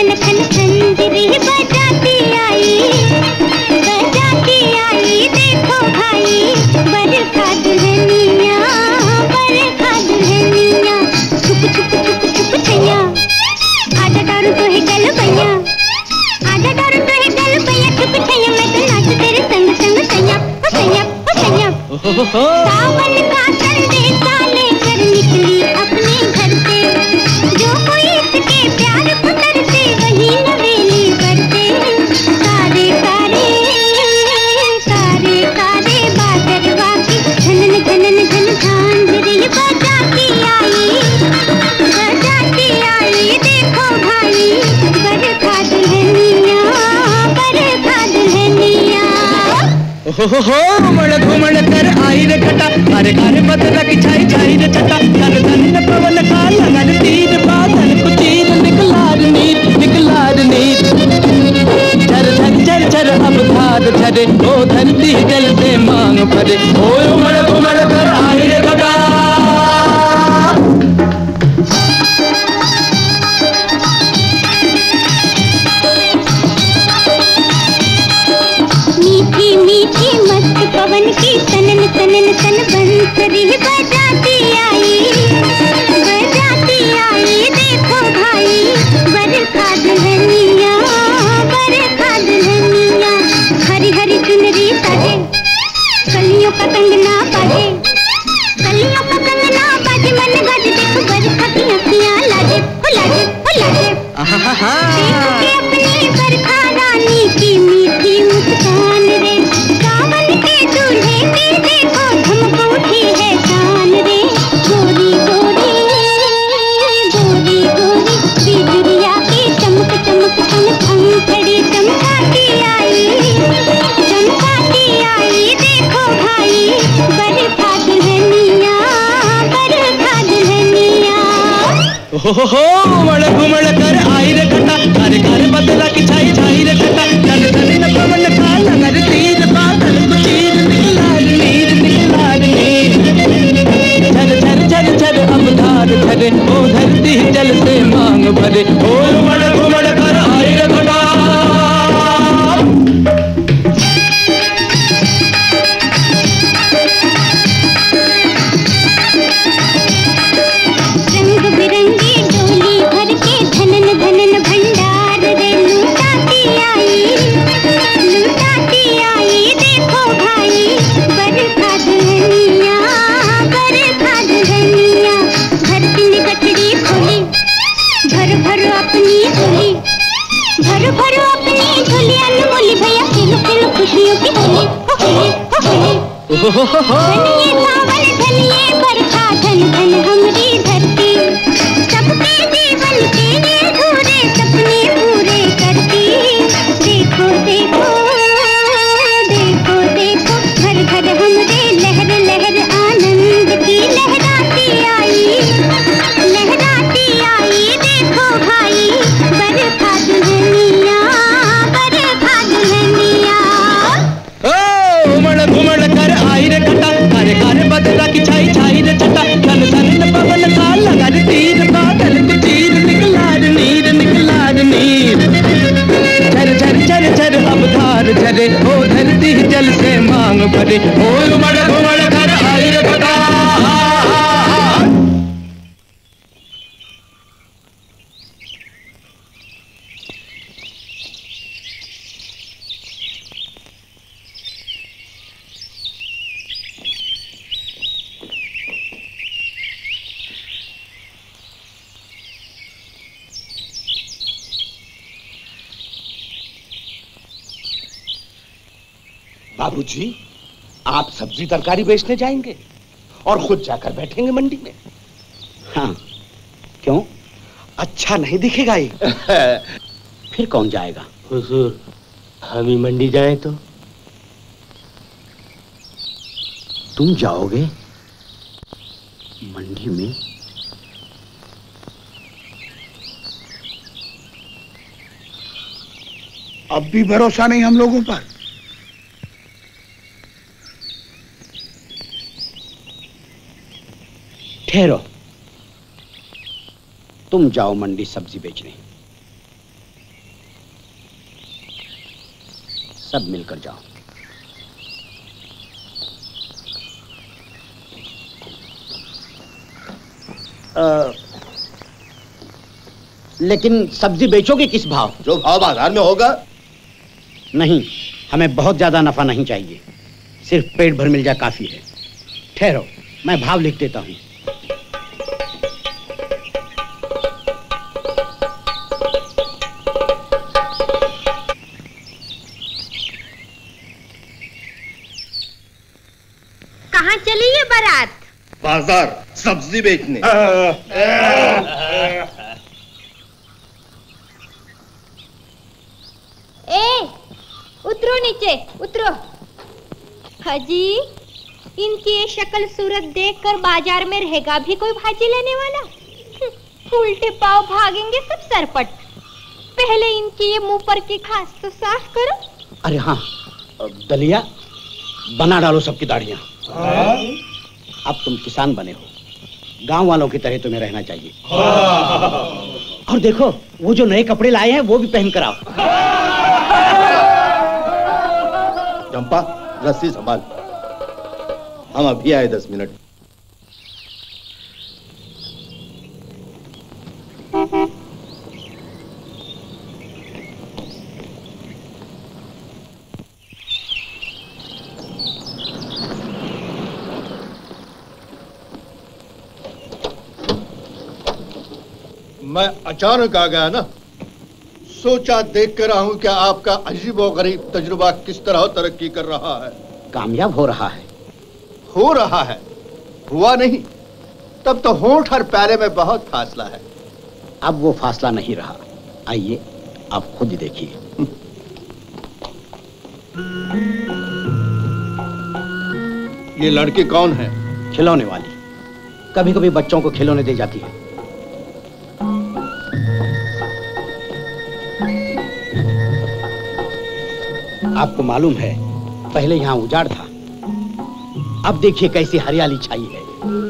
खन खन खंजरी बजाती आई, बजाती आई देखो भाई बरखा दुल्हनिया, बरखा दुल्हनिया। छुप छुप छुप छुप छैया आजा दारू तो है गल भैया, आजा दारू तो है गल भैया। छुप छैया मैं तो नाच तेरे संग संग सैया ओ सैया ओ सैया। सावन का संदेशा लेकर निकली अपने घर से, जो कोई इसके प्यार को तरसे वही नवेली बरसे। कारे कारे कारे कारे बादरवा की झनन झनन झन झांझरी बजाती आई, बजाती आई देखो भाई बरखा दुल्हनिया, बरखा दुल्हनिया। हो हो मड़ घुमड़ कर आई रे घटा, अरे घर बदला की छाई छाई रे छटा। धन धन पवन का लगन तीर बादल को चीर निकलार नीर, निकलार नीर। झर झर झर झर अब धार झरे, ओ धरती जल से मांग भरे। ओ मड़ घुमड़ कर आई रे घटा। मीठी मीठी मस्त पवन की तनन तनन तन बंसरी बजाती आई, बजाती आई देखो भाई बरखा दुल्हनिया, बरखा दुल्हनिया। हरी हरी चुनरी साजे कलियों का कंगना बाजे, कलियों का कंगना बाजे। मन गाजे देखो बरखा की अखियां लाजे ओ लाजे ओ लाजे। देख के अपनी बरखा रानी की मीठी मुस्कान रे, सावन के दूल्हे की देखो झमक उठी है शान रे। गोरी गोरी गोरी गोरी बिजुरिया की चमक चमक चमक अंधड़ी चमकाती आई, चमकाती आई देखो भाई बरखा दुल्हनिया, बरखा दुल्हनिया। हो हो मड़ घुमड़ कर आई रे घटा, घर घर बदला की छाई छाई रे घटा। धन धन पवन का लगन तीर बादल को चीर निकलार नीर, निकलार नीर। झर झर झर झर अब धार झरे, ओ धरती जल से मांग भरे। ओ मड़ घुमड़ कर आई रे घटा। रंग बिरंगी डोली भर के धनन धनन भंडार रे लुटाती आई, लुटाती आई देखो भाई बरखा दुल्हनिया, बरखा दुल्हनिया। धरती ने गठरी खोली भर भर अपनी झोली, भर भर अपनी झोली। अनमोली भैया खेलो खेलो खुशियों की होली हो होली हो होली। धनिये सावन धनिये बरखा धन धन हमरी धरती, सबके जीवन के ये अधूरे सपने पूरे करती। देखो देखो देखो देखो घर घर हमरे लहर लहर आनंद की लहराती आई, लहराती आई देखो भाई बरखा दुल्हनिया, बरखा दुल्हनिया। ओ मड़ घुमड़ कर आई रे घटा, घर घर बदला की छाई छाई रे छटा। धन धन पवन का लगन तीर बादल को चीर निकलार नीर, निकलार नीर। झर झर झर झर अब धार झरे, ओ धरती जल से मांग भरे। ओ मड़ घुमड़ कर आई रे घटा। बाबूजी, आप सब्जी तरकारी बेचने जाएंगे और खुद जाकर बैठेंगे मंडी में? हाँ, क्यों? अच्छा नहीं दिखेगा ये? फिर कौन जाएगा? हुजूर, हम ही मंडी जाएं तो? तुम जाओगे मंडी में? अब भी भरोसा नहीं हम लोगों पर? ठहरो, तुम जाओ मंडी सब्जी बेचने, सब मिलकर जाओ। आ, लेकिन सब्जी बेचोगे किस भाव? जो भाव बाजार में होगा। नहीं, हमें बहुत ज्यादा नफा नहीं चाहिए, सिर्फ पेट भर मिल जाए काफी है। ठहरो, मैं भाव लिख देता हूँ। कहाँ चली ये बारात? बाजार सब्जी बेचने। ए, उतरो नीचे, उतरो। हाजी, इनकी ये शक्ल सूरत देखकर बाजार में रहेगा भी कोई भाजी लेने वाला? उल्टे पाव भागेंगे सब सरपट। पहले इनकी ये मुंह पर की खास तो साफ करो। अरे हाँ, दलिया बना डालो सबकी दाढ़ियां। अब तुम किसान बने हो, गांव वालों की तरह तुम्हें रहना चाहिए। और देखो, वो जो नए कपड़े लाए हैं वो भी पहन कर आओ। चंपा, रस्सी संभाल, हम अभी आए दस मिनट। मैं अचानक आ गया ना, सोचा देख कर आऊं क्या आपका अजीबोगरीब तजुर्बा किस तरह तरक्की कर रहा है। कामयाब हो रहा है। हो रहा है, हुआ नहीं तब तो होंठ और प्याले में बहुत फासला है। अब वो फासला नहीं रहा, आइए आप खुद ही देखिए। ये लड़की कौन है? खिलौने वाली, कभी कभी बच्चों को खिलौने दे जाती है। आपको मालूम है, पहले यहाँ उजाड़ था, अब देखिए कैसी हरियाली छाई है।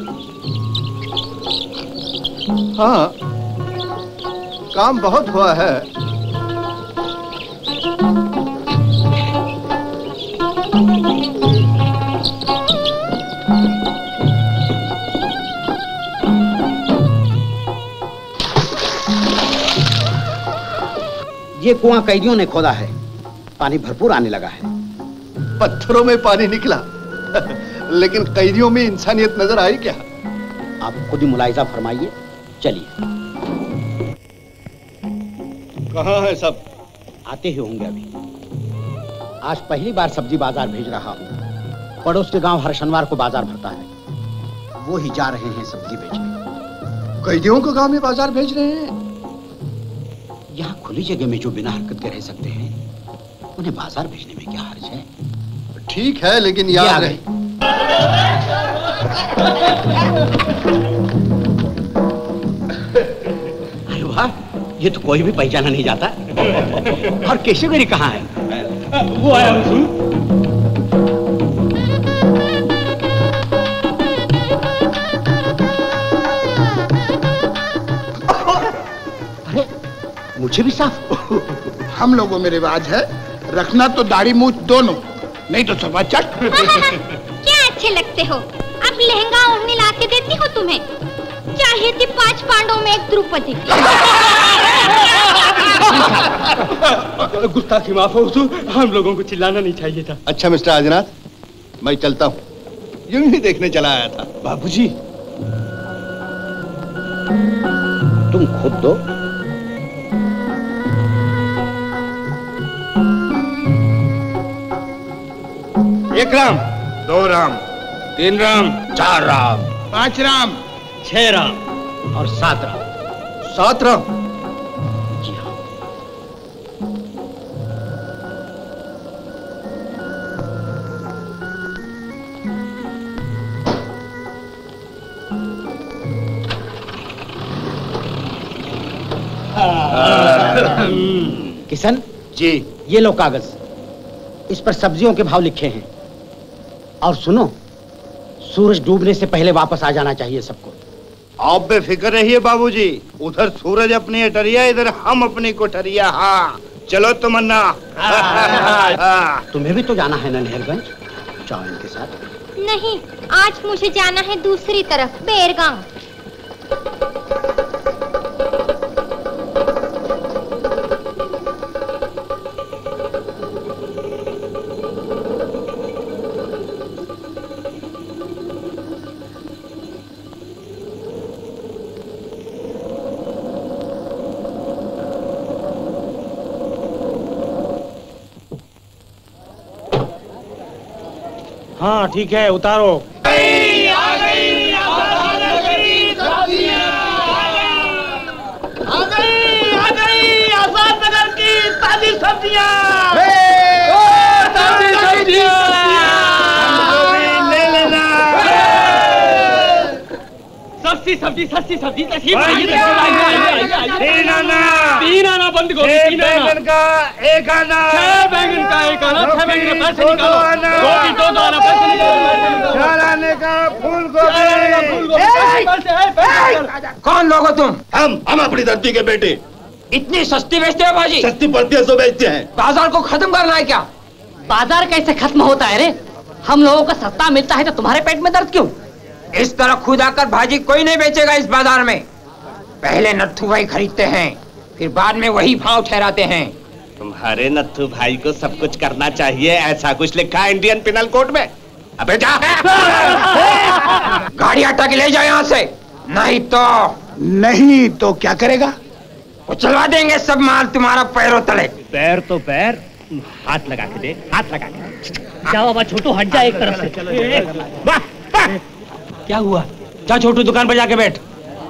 हाँ, काम बहुत हुआ है। ये कुआं कैदियों ने खोदा है, पानी भरपूर आने लगा है। पत्थरों में पानी निकला लेकिन कैदियों में इंसानियत नजर आई क्या? आप खुद ही मुलाहिजा फरमाइए। चलिए। कहाँ है सब? आते ही होंगे अभी। आज पहली बार सब्जी बाजार भेज रहा हूँ। पड़ोस के गांव हर शनिवार को बाजार भरता है, वो ही जा रहे हैं सब्जी बेचने। कैदियों को गांव में बाजार भेज रहे हैं? यहाँ खुली जगह में जो बिना हरकत के रह सकते हैं, उन्हें बाजार भेजने में क्या हर्ज है? ठीक है, लेकिन याद रहे। अरे वाह, ये तो कोई भी पहचाना नहीं जाता। और केशव मेरी कहाँ है? वो आया हुजूर। अरे मुझे भी साफ। हम लोगों में रिवाज है रखना तो दाढ़ी मूछ दोनों, नहीं तो सब चट। क्या अच्छे लगते हो? अब लहंगा ओढ़नी ला के देती हो तुम्हें। चाहे थी पांच पांडवों में एक द्रौपदी। गुस्ताखी माफ हो हुजूर, हम लोगों को चिल्लाना नहीं चाहिए था। अच्छा मिस्टर आदिनाथ, मैं चलता हूँ, यूं ही देखने चला आया था। बाबूजी, तुम खुद दो। एक राम, दो राम, तीन राम, चार राम, पांच राम, छह राम और सात राम। सात राम? जी हाँ। किशन जी, ये लो कागज, इस पर सब्जियों के भाव लिखे हैं। और सुनो, सूरज डूबने से पहले वापस आ जाना चाहिए सबको। आप बेफिक्र रहिए बाबूजी, उधर सूरज अपनी अटरिया, इधर हम अपनी कोठरिया। हाँ चलो तमन्ना। तुम्हें भी तो जाना है ना नहरगंज, जाओ इनके साथ। नहीं, आज मुझे जाना है दूसरी तरफ, बेरगांव। हाँ ठीक है, उतारो। आ गई, आ गई, आ गई आजाद नगर की ताजी सब्जियां। ताजी सब्जियां ले लेना। सस्ती सब्जी, सस्ती सब्जी, तीन आना, तीन आना बंद गोभी, तीन आना बैंगन का एक आना, छह बैंगन का एक आना, छह बैंगन का पैसे निकालो, गोभी दो दो आना, पैसे निकालो, चार आने का फूल गोभी। कौन लोग हो तुम? हम हम अपनी धरती के बेटे। इतनी सस्ती बेचते हो बाजी? सस्ती पड़ती है तो बेचते हैं। बाजार को खत्म करना है क्या? बाजार कैसे खत्म होता है रे? हम लोगों को सस्ता मिलता है तो तुम्हारे पेट में दर्द क्यों? इस तरह खुद आकर भाजी कोई नहीं बेचेगा इस बाजार में। पहले नत्थू भाई खरीदते हैं, फिर बाद में वही भाव ठहराते हैं। तुम्हारे नत्थू भाई को सब कुछ करना चाहिए, ऐसा कुछ लिखा है इंडियन पिनल कोड में। अबे जा गाड़ी हटा के ले जाओ यहाँ से, नहीं तो नहीं तो क्या करेगा? उछलवा देंगे सब माल तुम्हारा पैरों तले। पैर तो पैर, हाथ लगा के दे, हाथ लगा के। जाओ बाबा छोटू, हट जा एक तरफ से। वाह, वाह। क्या हुआ? जा छोटू दुकान पर जाके बैठ।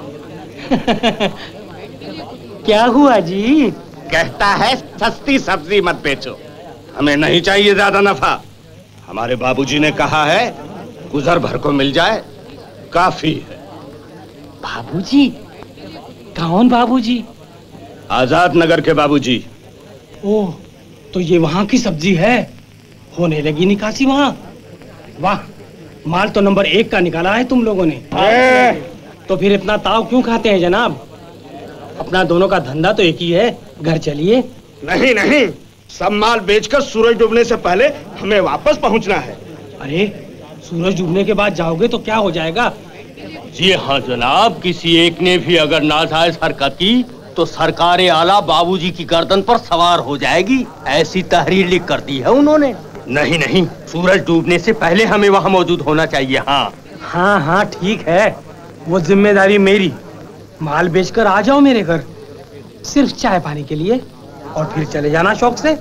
क्या हुआ जी? कहता है सस्ती सब्जी मत बेचो, हमें नहीं चाहिए ज्यादा नफा। हमारे बाबूजी ने कहा है गुजर भर को मिल जाए काफी है। बाबूजी? कौन बाबूजी? आजाद नगर के बाबूजी। ओह, तो ये वहाँ की सब्जी है, होने लगी निकासी वहाँ। वाह, माल तो नंबर एक का निकाला है तुम लोगों ने। तो फिर इतना ताव क्यों खाते हैं जनाब? अपना दोनों का धंधा तो एक ही है, घर चलिए। नहीं नहीं, सब माल बेचकर सूरज डूबने से पहले हमें वापस पहुंचना है। अरे सूरज डूबने के बाद जाओगे तो क्या हो जाएगा? जी हाँ जनाब, किसी एक ने भी अगर नाजायज हरकत की तो सरकार आला बाबूजी की गर्दन पर सवार हो जाएगी, ऐसी तहरीर लिख कर दी है उन्होंने। नहीं नहीं, सूरज डूबने से पहले हमें वहाँ मौजूद होना चाहिए। हाँ हाँ हाँ ठीक है, वो जिम्मेदारी मेरी। माल बेचकर आ जाओ मेरे घर, सिर्फ चाय पानी के लिए, और फिर चले जाना शौक से।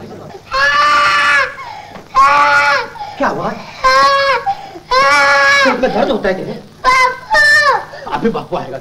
क्या हुआ? पेट में दर्द होता है क्या? अभी बापू आएगा।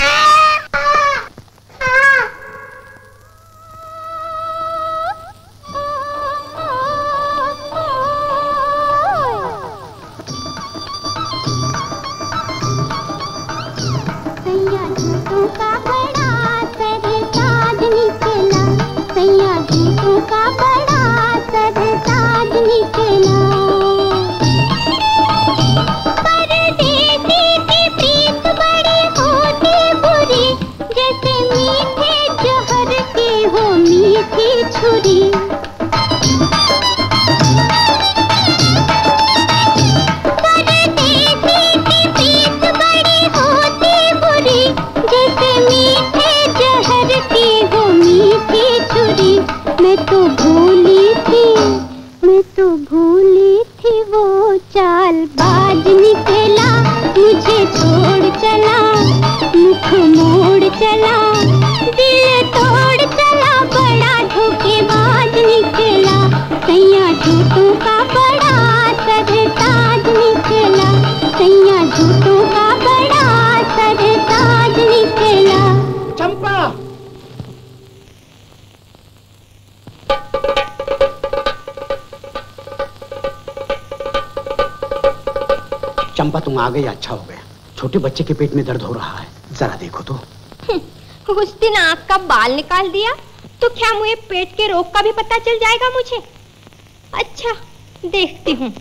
चंपा तुम आ गई, अच्छा हो गया। छोटे बच्चे के पेट में दर्द हो रहा है, जरा देखो तो। उस दिन आँख का बाल निकाल दिया तो क्या मुझे पेट के रोग का भी पता चल जाएगा मुझे? अच्छा देखती हूँ।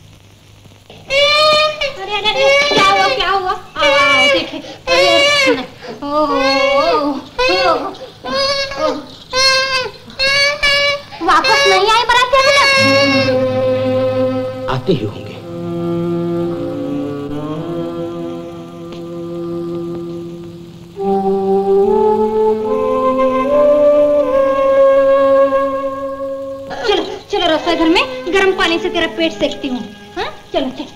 अरे अरे क्या हुआ क्या हुआ? आओ देखे। ओह वापस नहीं आए बराती अभी तक? आते ही होंगे। चलो चलो रसोई घर में गर्म पानी से तेरा पेट सेकती हूँ। हाँ चलो चलो।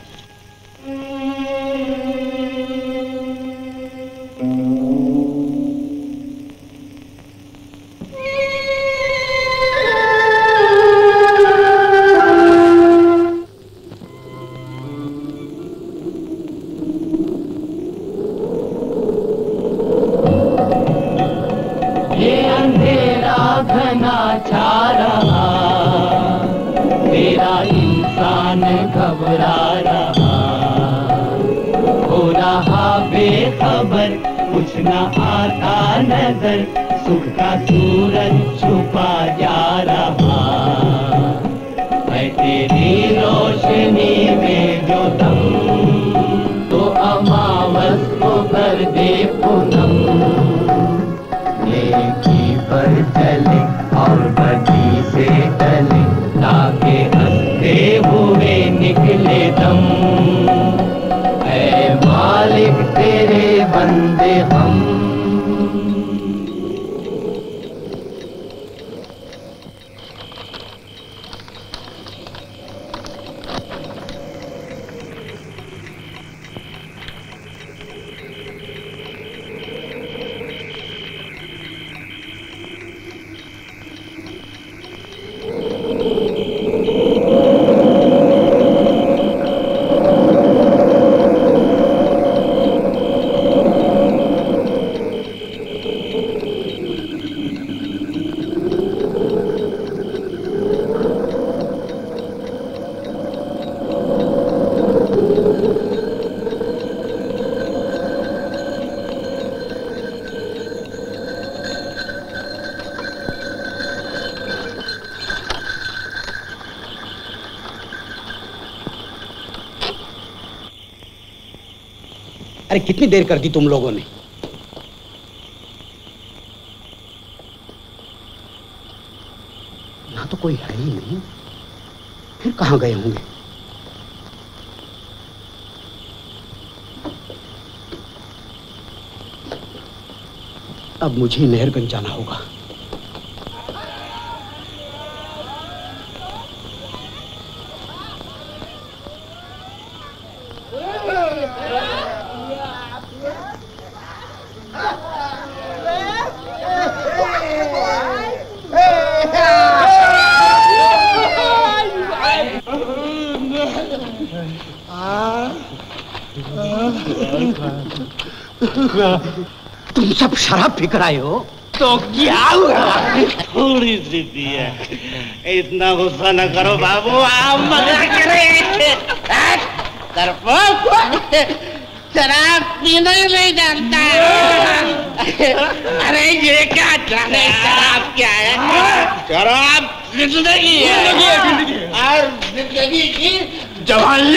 ये अंधेरा घना छा रहा, तेरा इंसान घबरा रहा, हो रहा बेखबर, कुछ न आता नजर, सुख का सूरज छुपा जा रहा है तेरी रोशनी में जो दम, तो अमावस को कर दे पूनम। नेकी पर चले और बदी से टले, ताकि हंसते हुए निकले दम। ऐ मालिक तेरे बंदे हम। अरे कितनी देर कर दी तुम लोगों ने? ना तो कोई है ही नहीं, फिर कहां गए होंगे? अब मुझे नहरगंज जाना होगा। तुम सब शराब पीकर आए हो? तो क्या हुआ? थोड़ी सी पी है। इतना गुस्सा न करो बाबू, आप मजाक करें। शराब पीना ही नहीं जानता। अरे ये क्या जाने शराब क्या है? शराब जिंदगी है और जिंदगी की जवानी।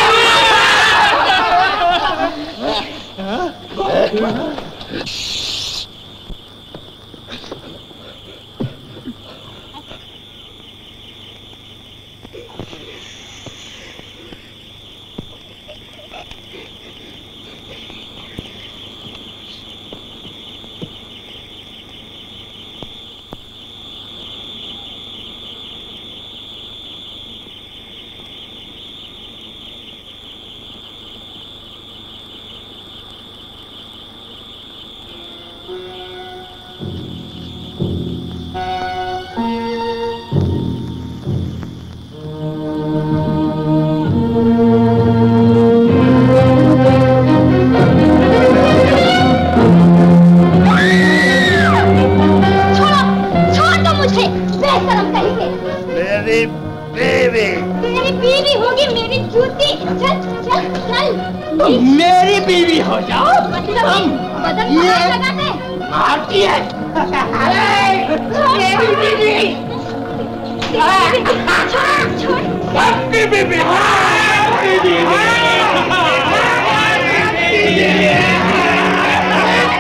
मेरी बीवी हो जाओ। बदन लगाते मारती है। मेरी बीवी सबकी बीवी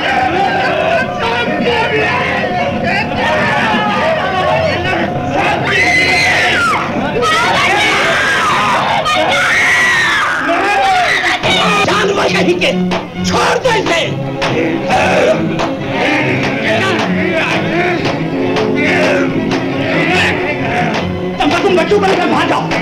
सबकी छोड़ दो इसे। तब तक तुम बच्चों को लेकर भाग जाओ।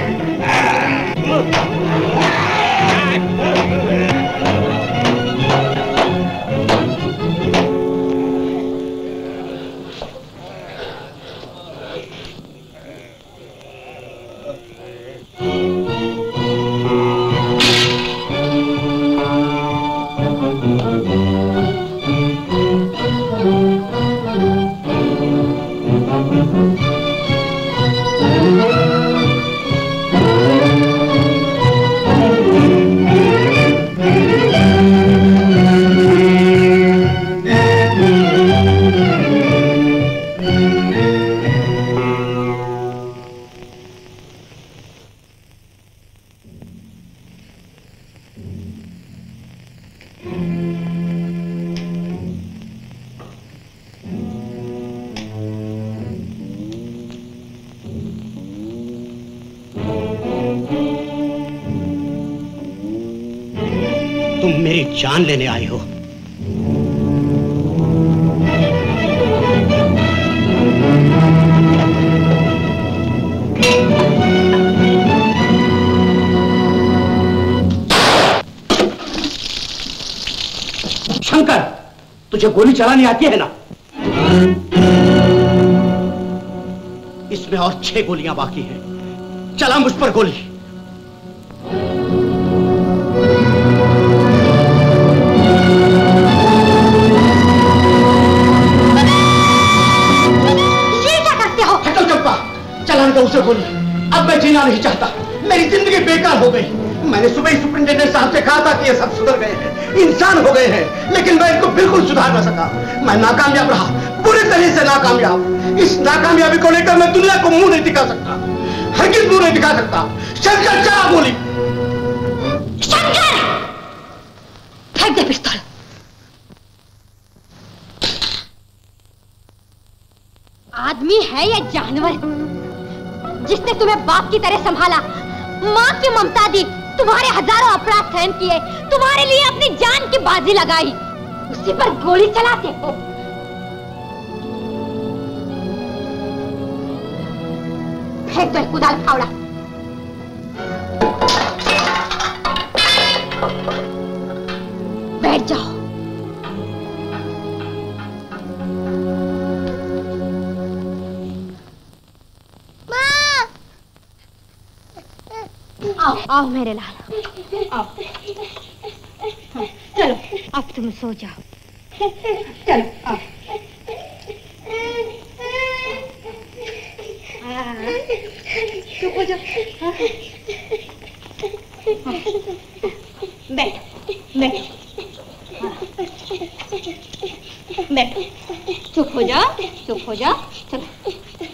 जान लेने आए हो। शंकर, तुझे गोली चलानी आती है ना? इसमें और छह गोलियां बाकी हैं। चला मुझ पर गोली। उसे गोली। अब मैं जीना नहीं चाहता, मेरी जिंदगी बेकार हो गई। मैंने सुबह ही सुपरिंटेंडेंट साहब से कहा था कि ये सब सुधर गए हैं, इंसान हो गए हैं, लेकिन मैं इनको बिल्कुल सुधार न सका। मैं नाकामयाब रहा, पूरी तरह से नाकामयाब। इस नाकामयाबी को लेकर मैं दुनिया को मुंह नहीं दिखा सकता, हरगिज़ मुंह नहीं दिखा सकता। शंकर, चला गोली। शंकर, फेंक दे पिस्तौल। आदमी है या जानवर जिसने तुम्हें बाप की तरह संभाला, माँ की ममता दी, तुम्हारे हजारों अपराध सहन किए, तुम्हारे लिए अपनी जान की बाजी लगाई, उसी पर गोली चलाते हो? फेंक दो कुदाल फावड़ा। बैठ जाओ। आओ, आओ मेरे लाल, आओ। चलो अब तुम सो जाओ। चलो आओ। चुप हो जाओ। बैठ बैठ बैठ। चुप हो जाओ, चुप हो जाओ। चलो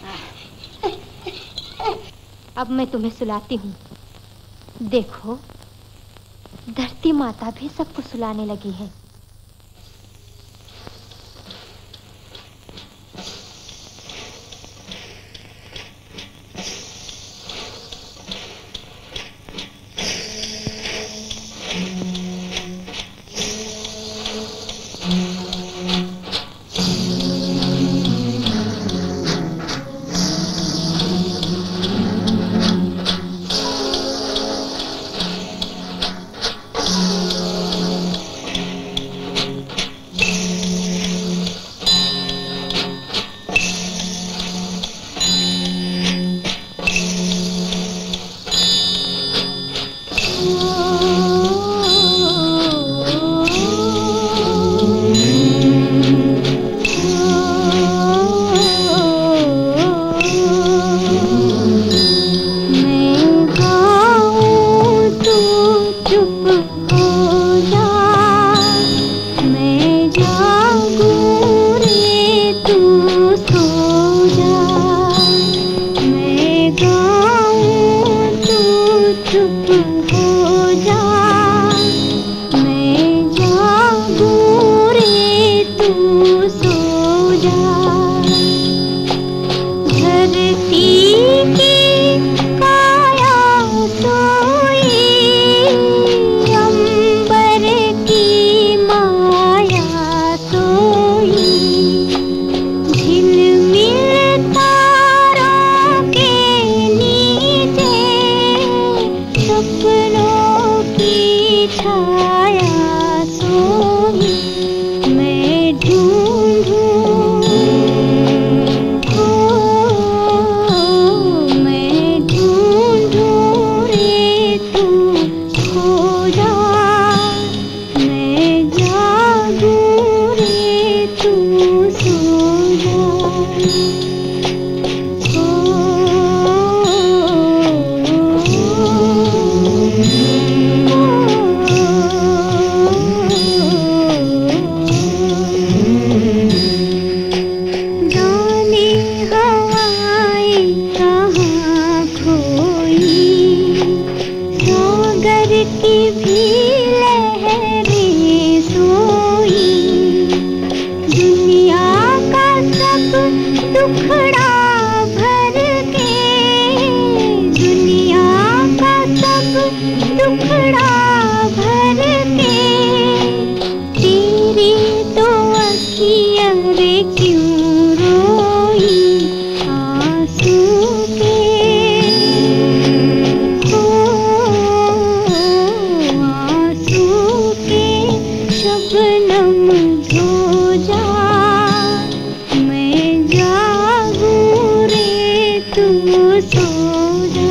अब मैं तुम्हें सुलाती हूँ। देखो, धरती माता भी सबको सुलाने लगी है। सनम हो जा, मैं जागूं रे तू सो जा।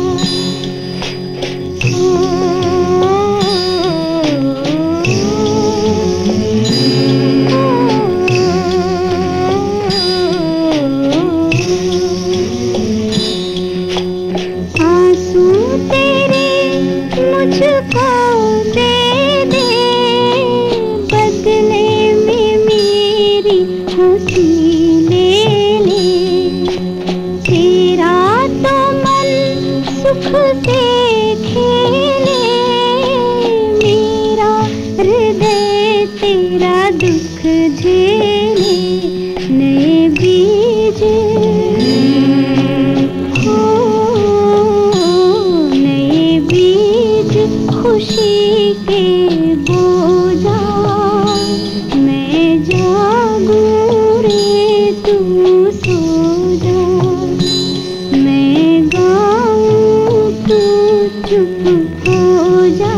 आंसू तेरे मुझको दे दे, बदले में मेरी हंसी ले ले। तेरा तो मन सुख से खेले, मेरा हृदय तेरा दुख झेले। नए बीज हो, नए बीज खुशी के बोझा, मैं जागूं रे तू सो जा। मैं गाऊं तू चुप हो जा,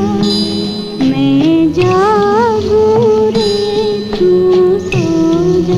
मैं जागूं रे तू सो जा।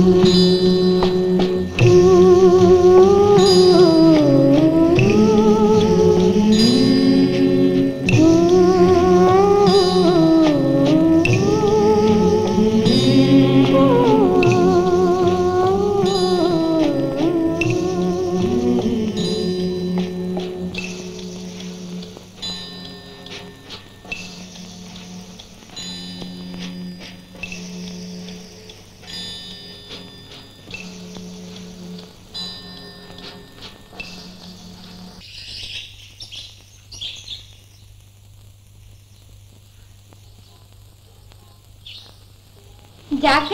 जाके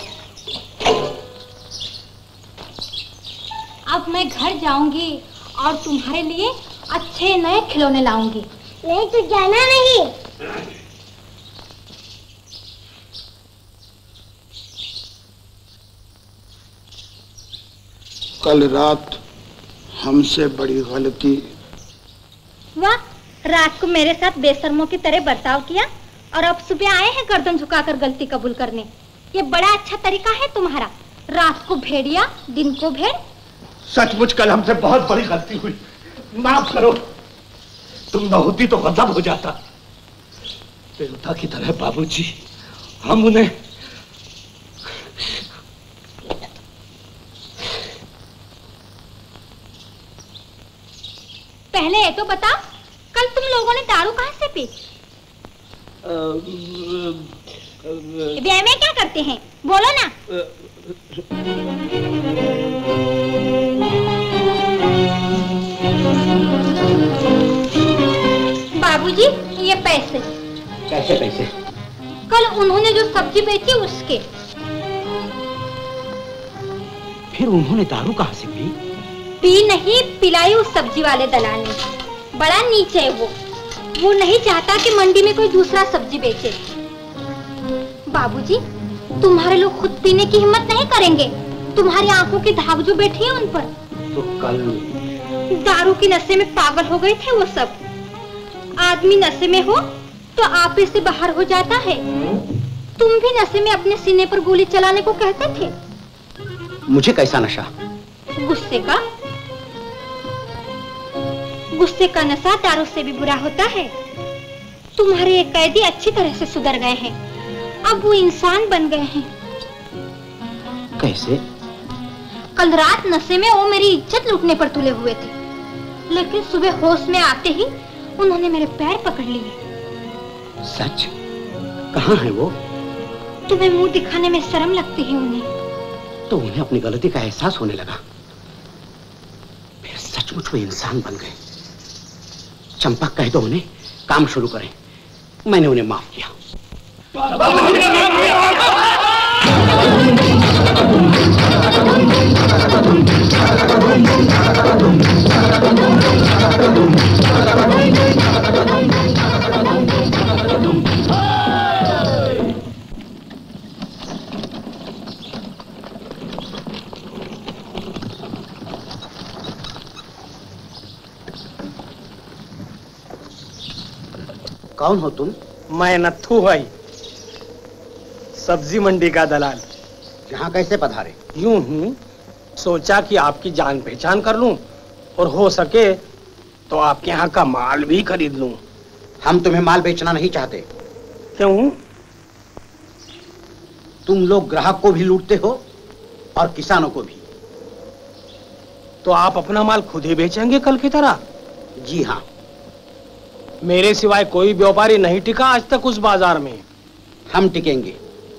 अब मैं घर जाऊंगी और तुम्हारे लिए अच्छे नए खिलौने लाऊंगी। नहीं तो जाना नहीं। कल रात हमसे बड़ी गलती। वाह, रात को मेरे साथ बेशर्मों की तरह बर्ताव किया और अब सुबह आए हैं गर्दन झुकाकर गलती कबूल करने। ये बड़ा अच्छा तरीका है तुम्हारा, रात को भेड़िया दिन को भेड़। सचमुच कल हमसे बहुत बड़ी गलती हुई, माफ करो। तुम न होती तो गजब हो जाता। देवता की तरह बाबूजी, हम उन्हें पहले ये तो बता, कल तुम लोगों ने दारू कहाँ से पी? ब्याह में क्या करते हैं, बोलो ना। बाबूजी, ये पैसे। कैसे पैसे? कल उन्होंने जो सब्जी बेची उसके। फिर उन्होंने दारू कहाँ से पी? पी नहीं, पिलाई उस सब्जी वाले दलाल ने। बड़ा नीच है वो वो नहीं चाहता कि मंडी में कोई दूसरा सब्जी बेचे। बाबूजी, तुम्हारे लोग खुद पीने की हिम्मत नहीं करेंगे। तुम्हारी आंखों की धाग जो बैठी है उन पर। तो कल दारू की नशे में पागल हो गए थे वो सब। आदमी नशे में हो तो आपे से बाहर हो जाता है। तुम भी नशे में अपने सीने पर गोली चलाने को कहते थे। मुझे कैसा नशा? गुस्से का। गुस्से का नशा दारू से भी बुरा होता है। तुम्हारे एक कैदी अच्छी तरह से सुधर गए हैं, अब वो इंसान बन गए हैं। कैसे? कल रात नशे में वो मेरी इज्जत लूटने पर तुले हुए थे, लेकिन सुबह होश में आते ही उन्होंने मेरे पैर पकड़ लिए। सच? कहाँ है वो? तुम्हें मुंह दिखाने में शर्म लगती है उन्हें। तो उन्हें अपनी गलती का एहसास होने लगा। फिर सचमुच वो इंसान बन गए। चंपा, कह दो उन्हें काम शुरू करें। मैंने उन्हें माफ किया। कौन हो तुम? मैं नत्थू भाई। सब्जी मंडी का दलाल। यहाँ कैसे पधारे? यूं हूँ, सोचा कि आपकी जान पहचान कर लूं और हो सके तो आपके यहाँ का माल भी खरीद लूं। हम तुम्हें माल बेचना नहीं चाहते। क्यों? तुम लोग ग्राहक को भी लूटते हो और किसानों को भी। तो आप अपना माल खुद ही बेचेंगे कल की तरह? जी हाँ। मेरे सिवाय कोई व्यापारी नहीं टिका आज तक उस बाजार में। हम टिकेंगे।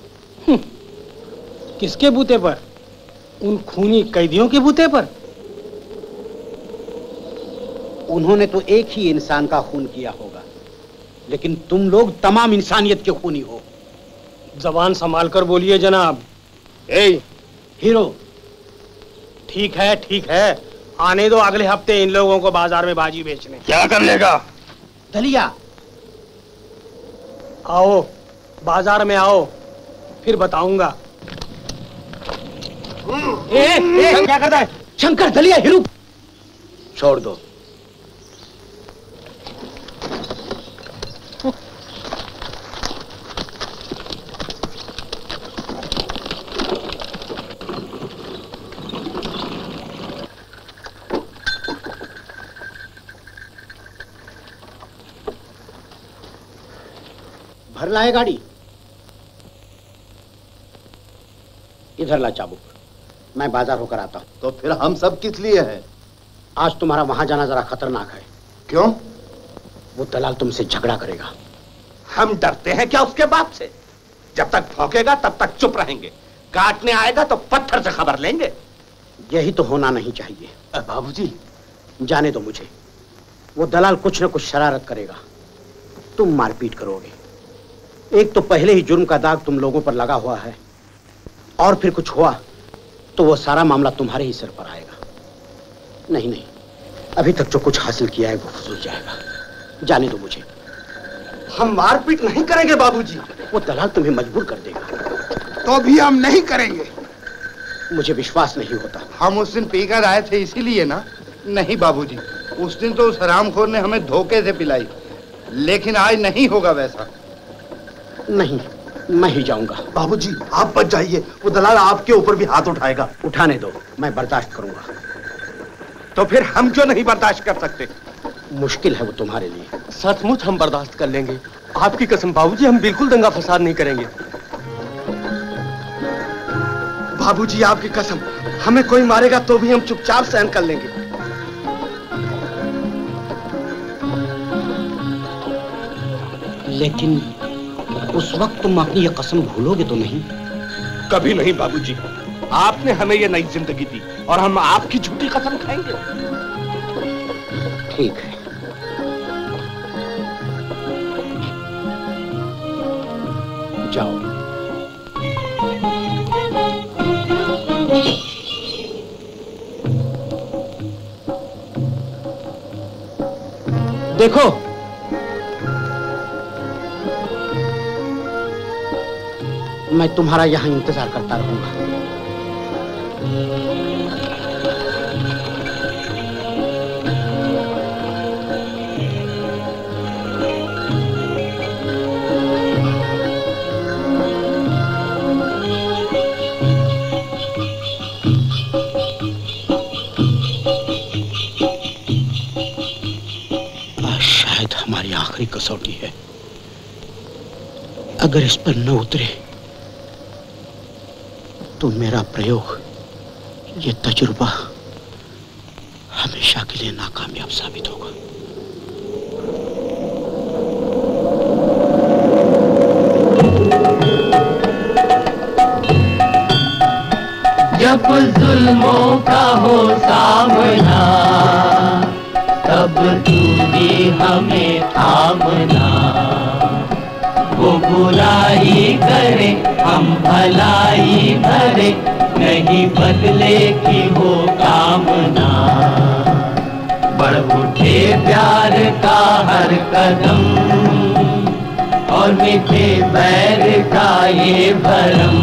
किसके बूते पर? उन खूनी कैदियों के बूते पर? उन्होंने तो एक ही इंसान का खून किया होगा, लेकिन तुम लोग तमाम इंसानियत के खूनी हो। जबान संभाल कर बोलिए जनाब। ए हीरो। ठीक है ठीक है, आने दो अगले हफ्ते इन लोगों को बाजार में बाजी बेचने। क्या कर लेगा? दलिया। आओ बाजार में आओ, फिर बताऊंगा। ए, ए, क्या करता है? शंकर दलिया हीरो। छोड़ दो। भर लाए गाड़ी? इधर ला चाबुक, मैं बाजार होकर आता हूं। तो फिर हम सब किस लिए हैं? आज तुम्हारा वहां जाना जरा खतरनाक है। क्यों? वो दलाल तुमसे झगड़ा करेगा। हम डरते हैं क्या उसके बाप से? जब तक भौंकेगा तब तक चुप रहेंगे, काटने आएगा तो पत्थर से खबर लेंगे। यही तो होना नहीं चाहिए। बाबूजी जाने दो मुझे। वो दलाल कुछ न कुछ शरारत करेगा, तुम मारपीट करोगे। एक तो पहले ही जुर्म का दाग तुम लोगों पर लगा हुआ है, और फिर कुछ हुआ तो वो सारा मामला तुम्हारे ही सिर पर आएगा। नहीं नहीं, अभी तक जो कुछ हासिल किया है वो फजूल जाएगा। जाने दो मुझे। हम मारपीट नहीं करेंगे बाबूजी। वो दलाल तुम्हें मजबूर कर देगा। तो भी हम नहीं करेंगे। मुझे विश्वास नहीं होता। हम उस दिन पीकर आए थे इसीलिए ना? नहीं बाबूजी, उस दिन तो उस हरामखोर ने हमें धोखे से पिलाई, लेकिन आज नहीं होगा वैसा। नहीं, मैं ही जाऊंगा। बाबूजी आप बच जाइए, वो दलाल आपके ऊपर भी हाथ उठाएगा। उठाने दो, मैं बर्दाश्त करूंगा। तो फिर हम क्यों नहीं बर्दाश्त कर सकते? मुश्किल है वो तुम्हारे लिए। सचमुच हम बर्दाश्त कर लेंगे, आपकी कसम बाबूजी, हम बिल्कुल दंगा फसाद नहीं करेंगे। बाबूजी आपकी कसम, हमें कोई मारेगा तो भी हम चुपचाप सहन कर लेंगे। लेकिन उस वक्त तुम अपनी ये कसम भूलोगे तो नहीं? कभी नहीं बाबूजी, आपने हमें ये नई जिंदगी दी और हम आपकी झूठी कसम खाएंगे। ठीक है। जाओ। देखो, मैं तुम्हारा यहां इंतजार करता रहूंगा। शायद हमारी आखिरी कसौटी है। अगर इस पर न उतरे तो मेरा प्रयोग, ये तजुर्बा हमेशा के लिए नाकामयाब साबित होगा। जब जुल्मों का हो सामना, तब तू भी हमें थामना। वो बुराई करे हम भलाई भरे, नहीं बदले की हो कामना। बढ़ उठे प्यार का हर कदम, और मिटे बैर का ये भरम।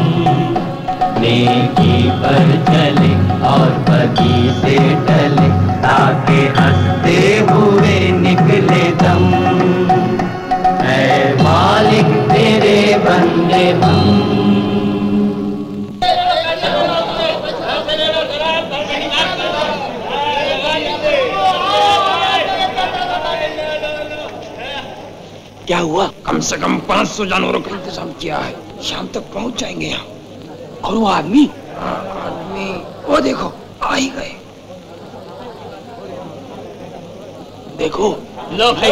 नेकी पर चले और बदी से टले, ताकि हंसते हुए निकले दम। ऐ मालिक तेरे बंदे हम क्या हुआ? कम से कम पाँच सौ जानवरों का इंतजाम किया है, शाम तक पहुंच जाएंगे यहाँ। और वो आदमी? हाँ, आदमी वो देखो आ ही गए। देखो लो भाई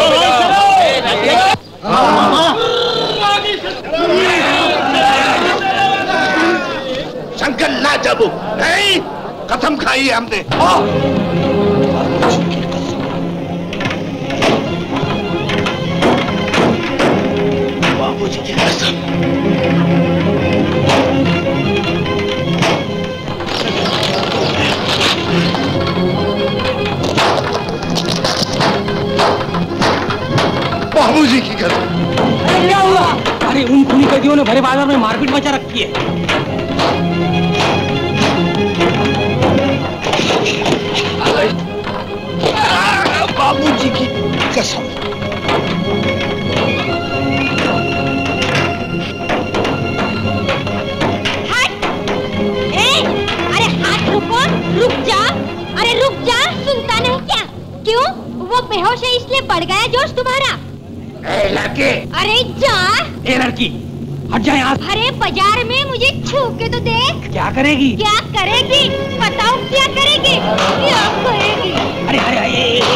शंकर ना जाबू नहीं, कसम खाई है हमने। बाबूजी की कसम। बाबूजी की कसम। अरे क्या हुआ? अरे उन खूनी कैदियों ने भरे बाजार में मारपीट मचा रखी है। बाबूजी की कसम। हट! ए, अरे हाथ रुको, रुक जा। अरे रुक जा, सुनता नहीं क्या? क्यों? वो बेहोश है इसलिए बढ़ गया जोश तुम्हारा। ए लड़के! अरे जा! ए लड़की, हट जा यहाँ। अरे बाजार में मुझे छू के तो देख। क्या करेगी? क्या करेगी? बताओ क्या करेगी? क्या करेगी? अरे अरे अरे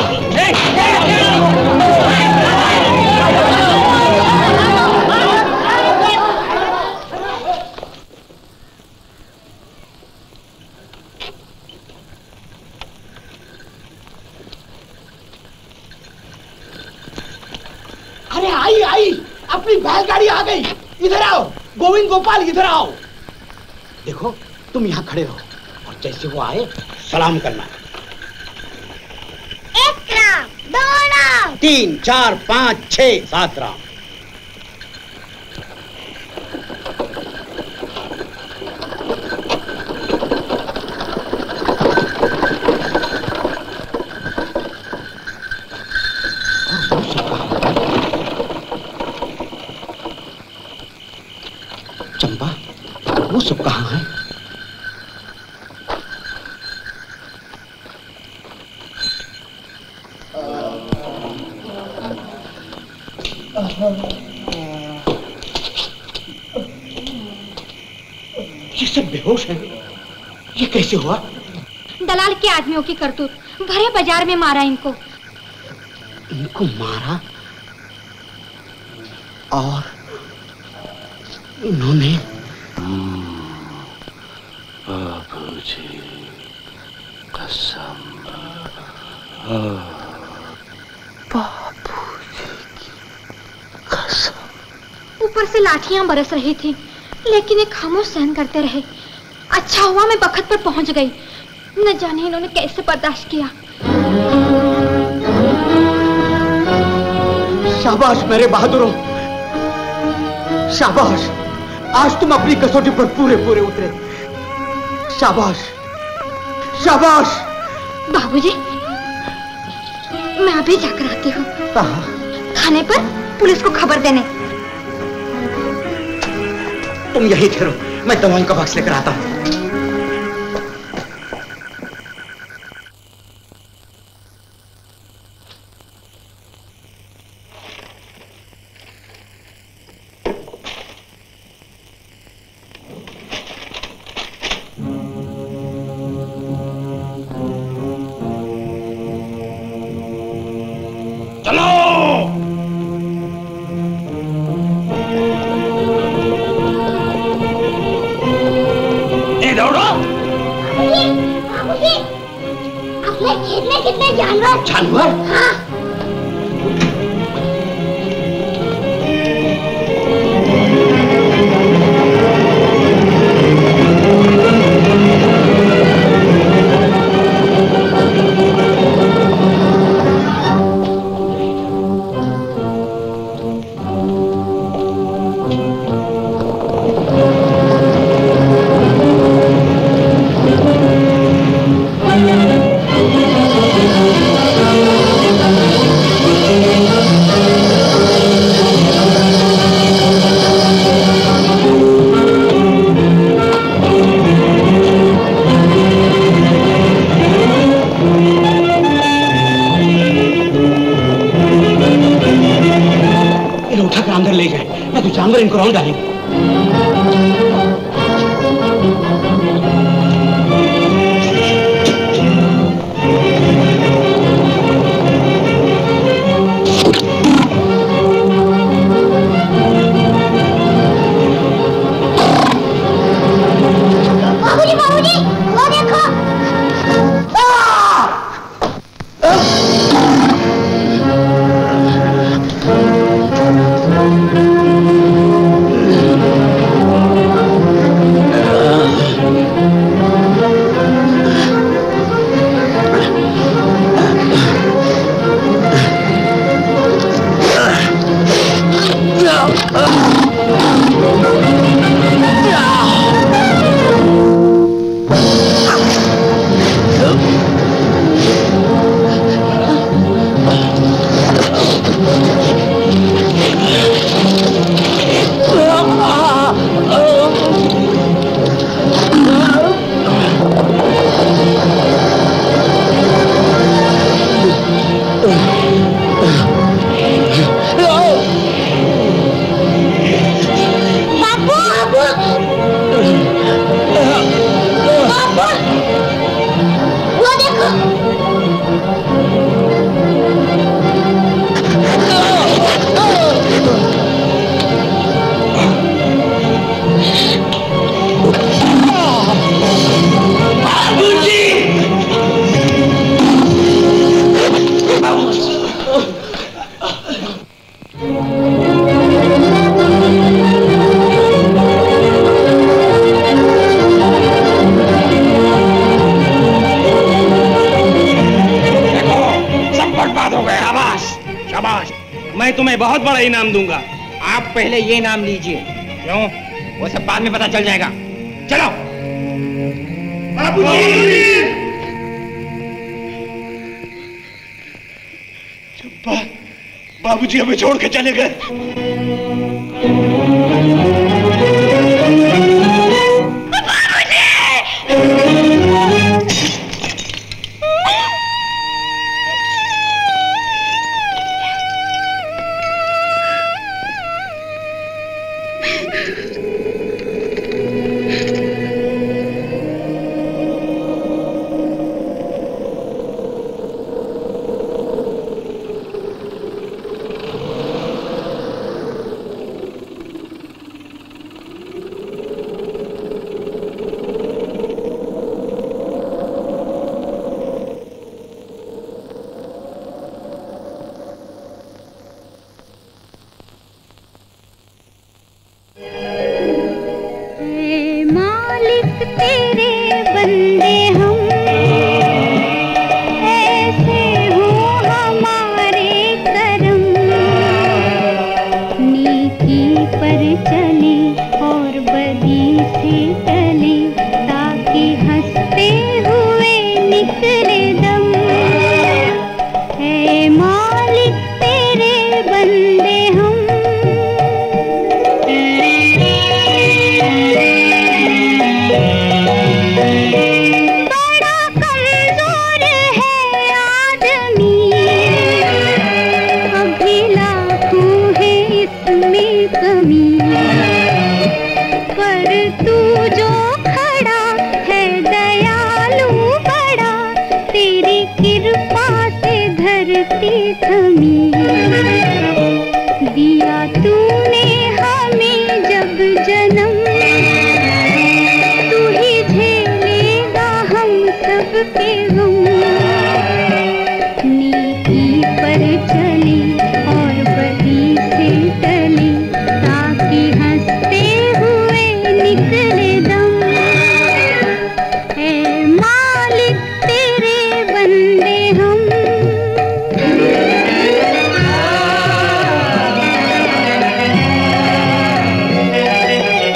अरे आई आई, अपनी बैलगाड़ी आ गई। इधर आओ गोविंद गोपाल, इधर आओ। देखो तुम यहाँ खड़े रहो और जैसे वो आए सलाम करना। एक राम, दो राम, तीन चार पाँच छह सात राम। चंपा, वो सब कहाँ है? ये सब बेहोश है। ये कैसे हुआ? दलाल के आदमियों की करतूत, भरे बाजार में मारा इनको। इनको मारा और इन्होंने बाबूजी कसम। बाबूजी की कसम। ऊपर से लाठियां बरस रही थी, लेकिन ये खामोश सहन करते रहे। अच्छा हुआ मैं बखत पर पहुंच गई, न जाने इन्होंने कैसे बर्दाश्त किया। शाबाश मेरे बहादुरों, शाबाश। आज तुम अपनी कसौटी पर पूरे पूरे उतरे। शाबाश शाबाश। बाबूजी, मैं अभी जाकर आती हूँ। कहाँ? खाने पर पुलिस को खबर देने। तुम यहीं ठहरो, मैं दवाइयों का बक्स लेकर आता हूँ। जानवर? हाँ। हूँ डार्लिंग। बाबूजी बाबूजी वो देखो। बहुत बड़ा इनाम दूंगा। आप पहले ये नाम लीजिए। क्यों? वो सब बाद में पता चल जाएगा। चलो। बाबूजी! चंपा, बाबूजी हमें छोड़ के चले गए।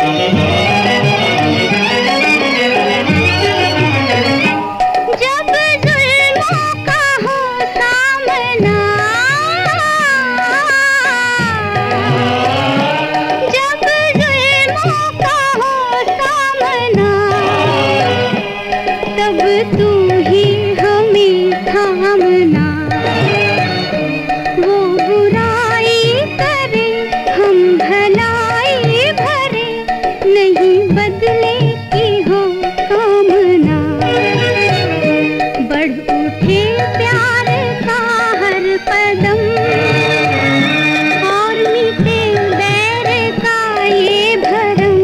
जब नहीं बदले की हो कामना, बढ़ उठे प्यार का हर कदम और मिटे बैर का ये भरम।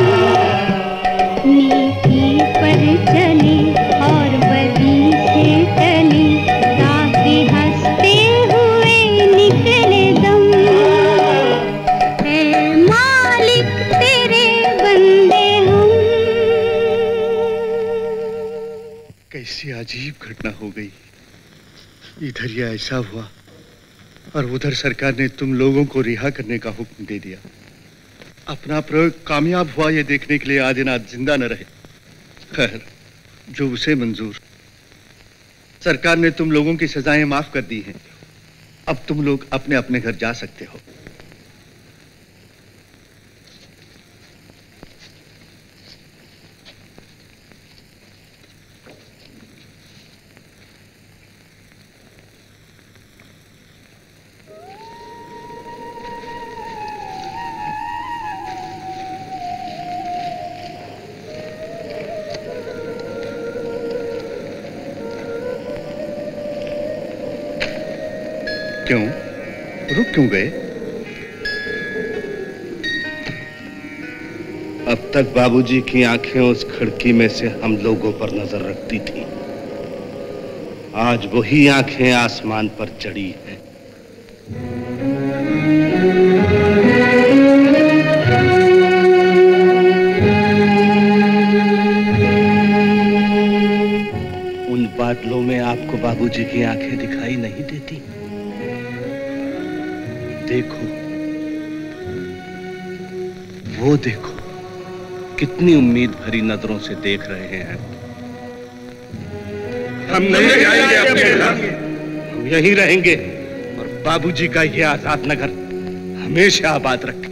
नेकी पर चले और बदी से टले, राह हंसते हुए निकले दम। ऐ मालिक तेरे बंदे हम। कैसी अजीब घटना हो गई। इधर ये ऐसा हुआ और उधर सरकार ने तुम लोगों को रिहा करने का हुक्म दे दिया। अपना प्रयोग कामयाब हुआ ये देखने के लिए आदिनाथ जिंदा न रहे। खैर, जो उसे मंजूर। सरकार ने तुम लोगों की सजाएं माफ कर दी हैं। अब तुम लोग अपने अपने घर जा सकते हो। क्यों? रुक क्यों गए? अब तक बाबूजी की आंखें उस खिड़की में से हम लोगों पर नजर रखती थी। आज वही आंखें आसमान पर चढ़ी हैं। उन बादलों में आपको बाबूजी की आंखें दिखाई नहीं देती? देखो, वो देखो, कितनी उम्मीद भरी नजरों से देख रहे हैं। हम नहीं जाएंगे अपने घर, हम यहीं रहेंगे और बाबूजी का ये आजाद नगर हमेशा आबाद रखें।